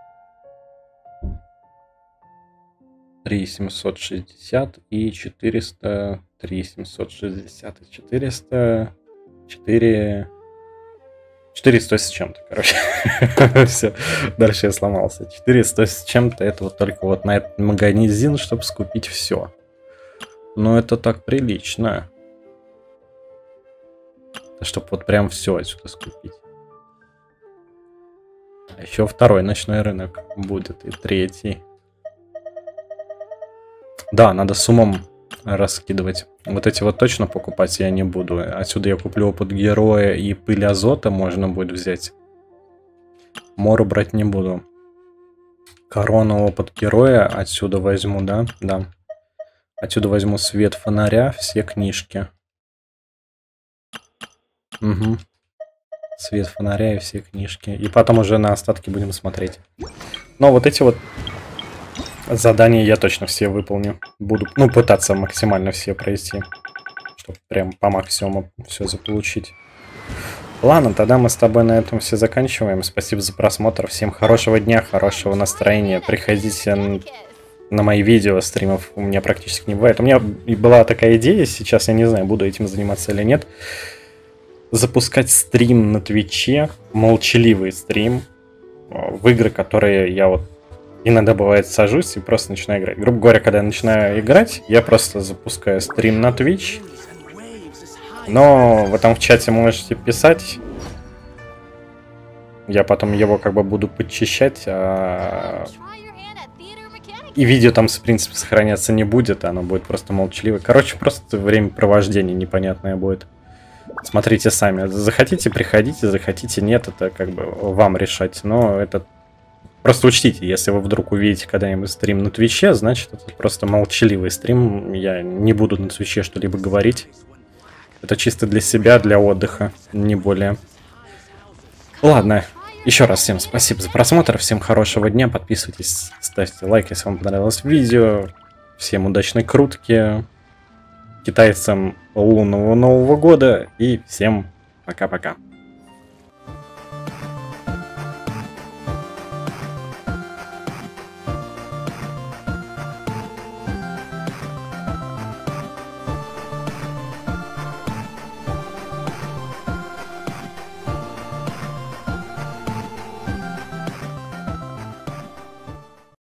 три семьсот шестьдесят и четыреста. три семьсот шестьдесят и четыреста. четыре... четыреста с чем-то, короче. Все, дальше я сломался. четыреста с чем-то, это вот только вот на этот магазин, чтобы скупить все. Но это так прилично. Чтобы вот прям все отсюда скупить. А еще второй ночной рынок будет, и третий. Да, надо с умом раскидывать. Вот эти вот точно покупать я не буду. Отсюда я куплю опыт героя и пыль азота можно будет взять. Мору брать не буду. Корону, опыт героя отсюда возьму, да? Да. Отсюда возьму свет фонаря, все книжки. Угу. Свет фонаря и все книжки. И потом уже на остатки будем смотреть. Но вот эти вот задания я точно все выполню. Буду, ну, пытаться максимально все пройти. Чтобы прям по максимуму все заполучить. Ладно, тогда мы с тобой на этом все заканчиваем. Спасибо за просмотр. Всем хорошего дня, хорошего настроения. Приходите на мои видео, стримов у меня практически не бывает. У меня была такая идея, сейчас я не знаю, буду этим заниматься или нет. Запускать стрим на Твиче, молчаливый стрим, в игры, которые я вот иногда бывает сажусь и просто начинаю играть. Грубо говоря, когда я начинаю играть, я просто запускаю стрим на Twitch. Но вы там в чате можете писать. Я потом его как бы буду подчищать. А... И видео там, в принципе, сохраняться не будет. Оно будет просто молчаливое. Короче, просто времяпровождение непонятное будет. Смотрите сами. Захотите, приходите. Захотите, нет. Это как бы вам решать. Но это... Просто учтите, если вы вдруг увидите когда-нибудь стрим на Твиче, значит, это просто молчаливый стрим. Я не буду на Твиче что-либо говорить. Это чисто для себя, для отдыха, не более. Ладно, еще раз всем спасибо за просмотр, всем хорошего дня, подписывайтесь, ставьте лайк, если вам понравилось видео. Всем удачной крутки, китайцам лунного Нового года и всем пока-пока.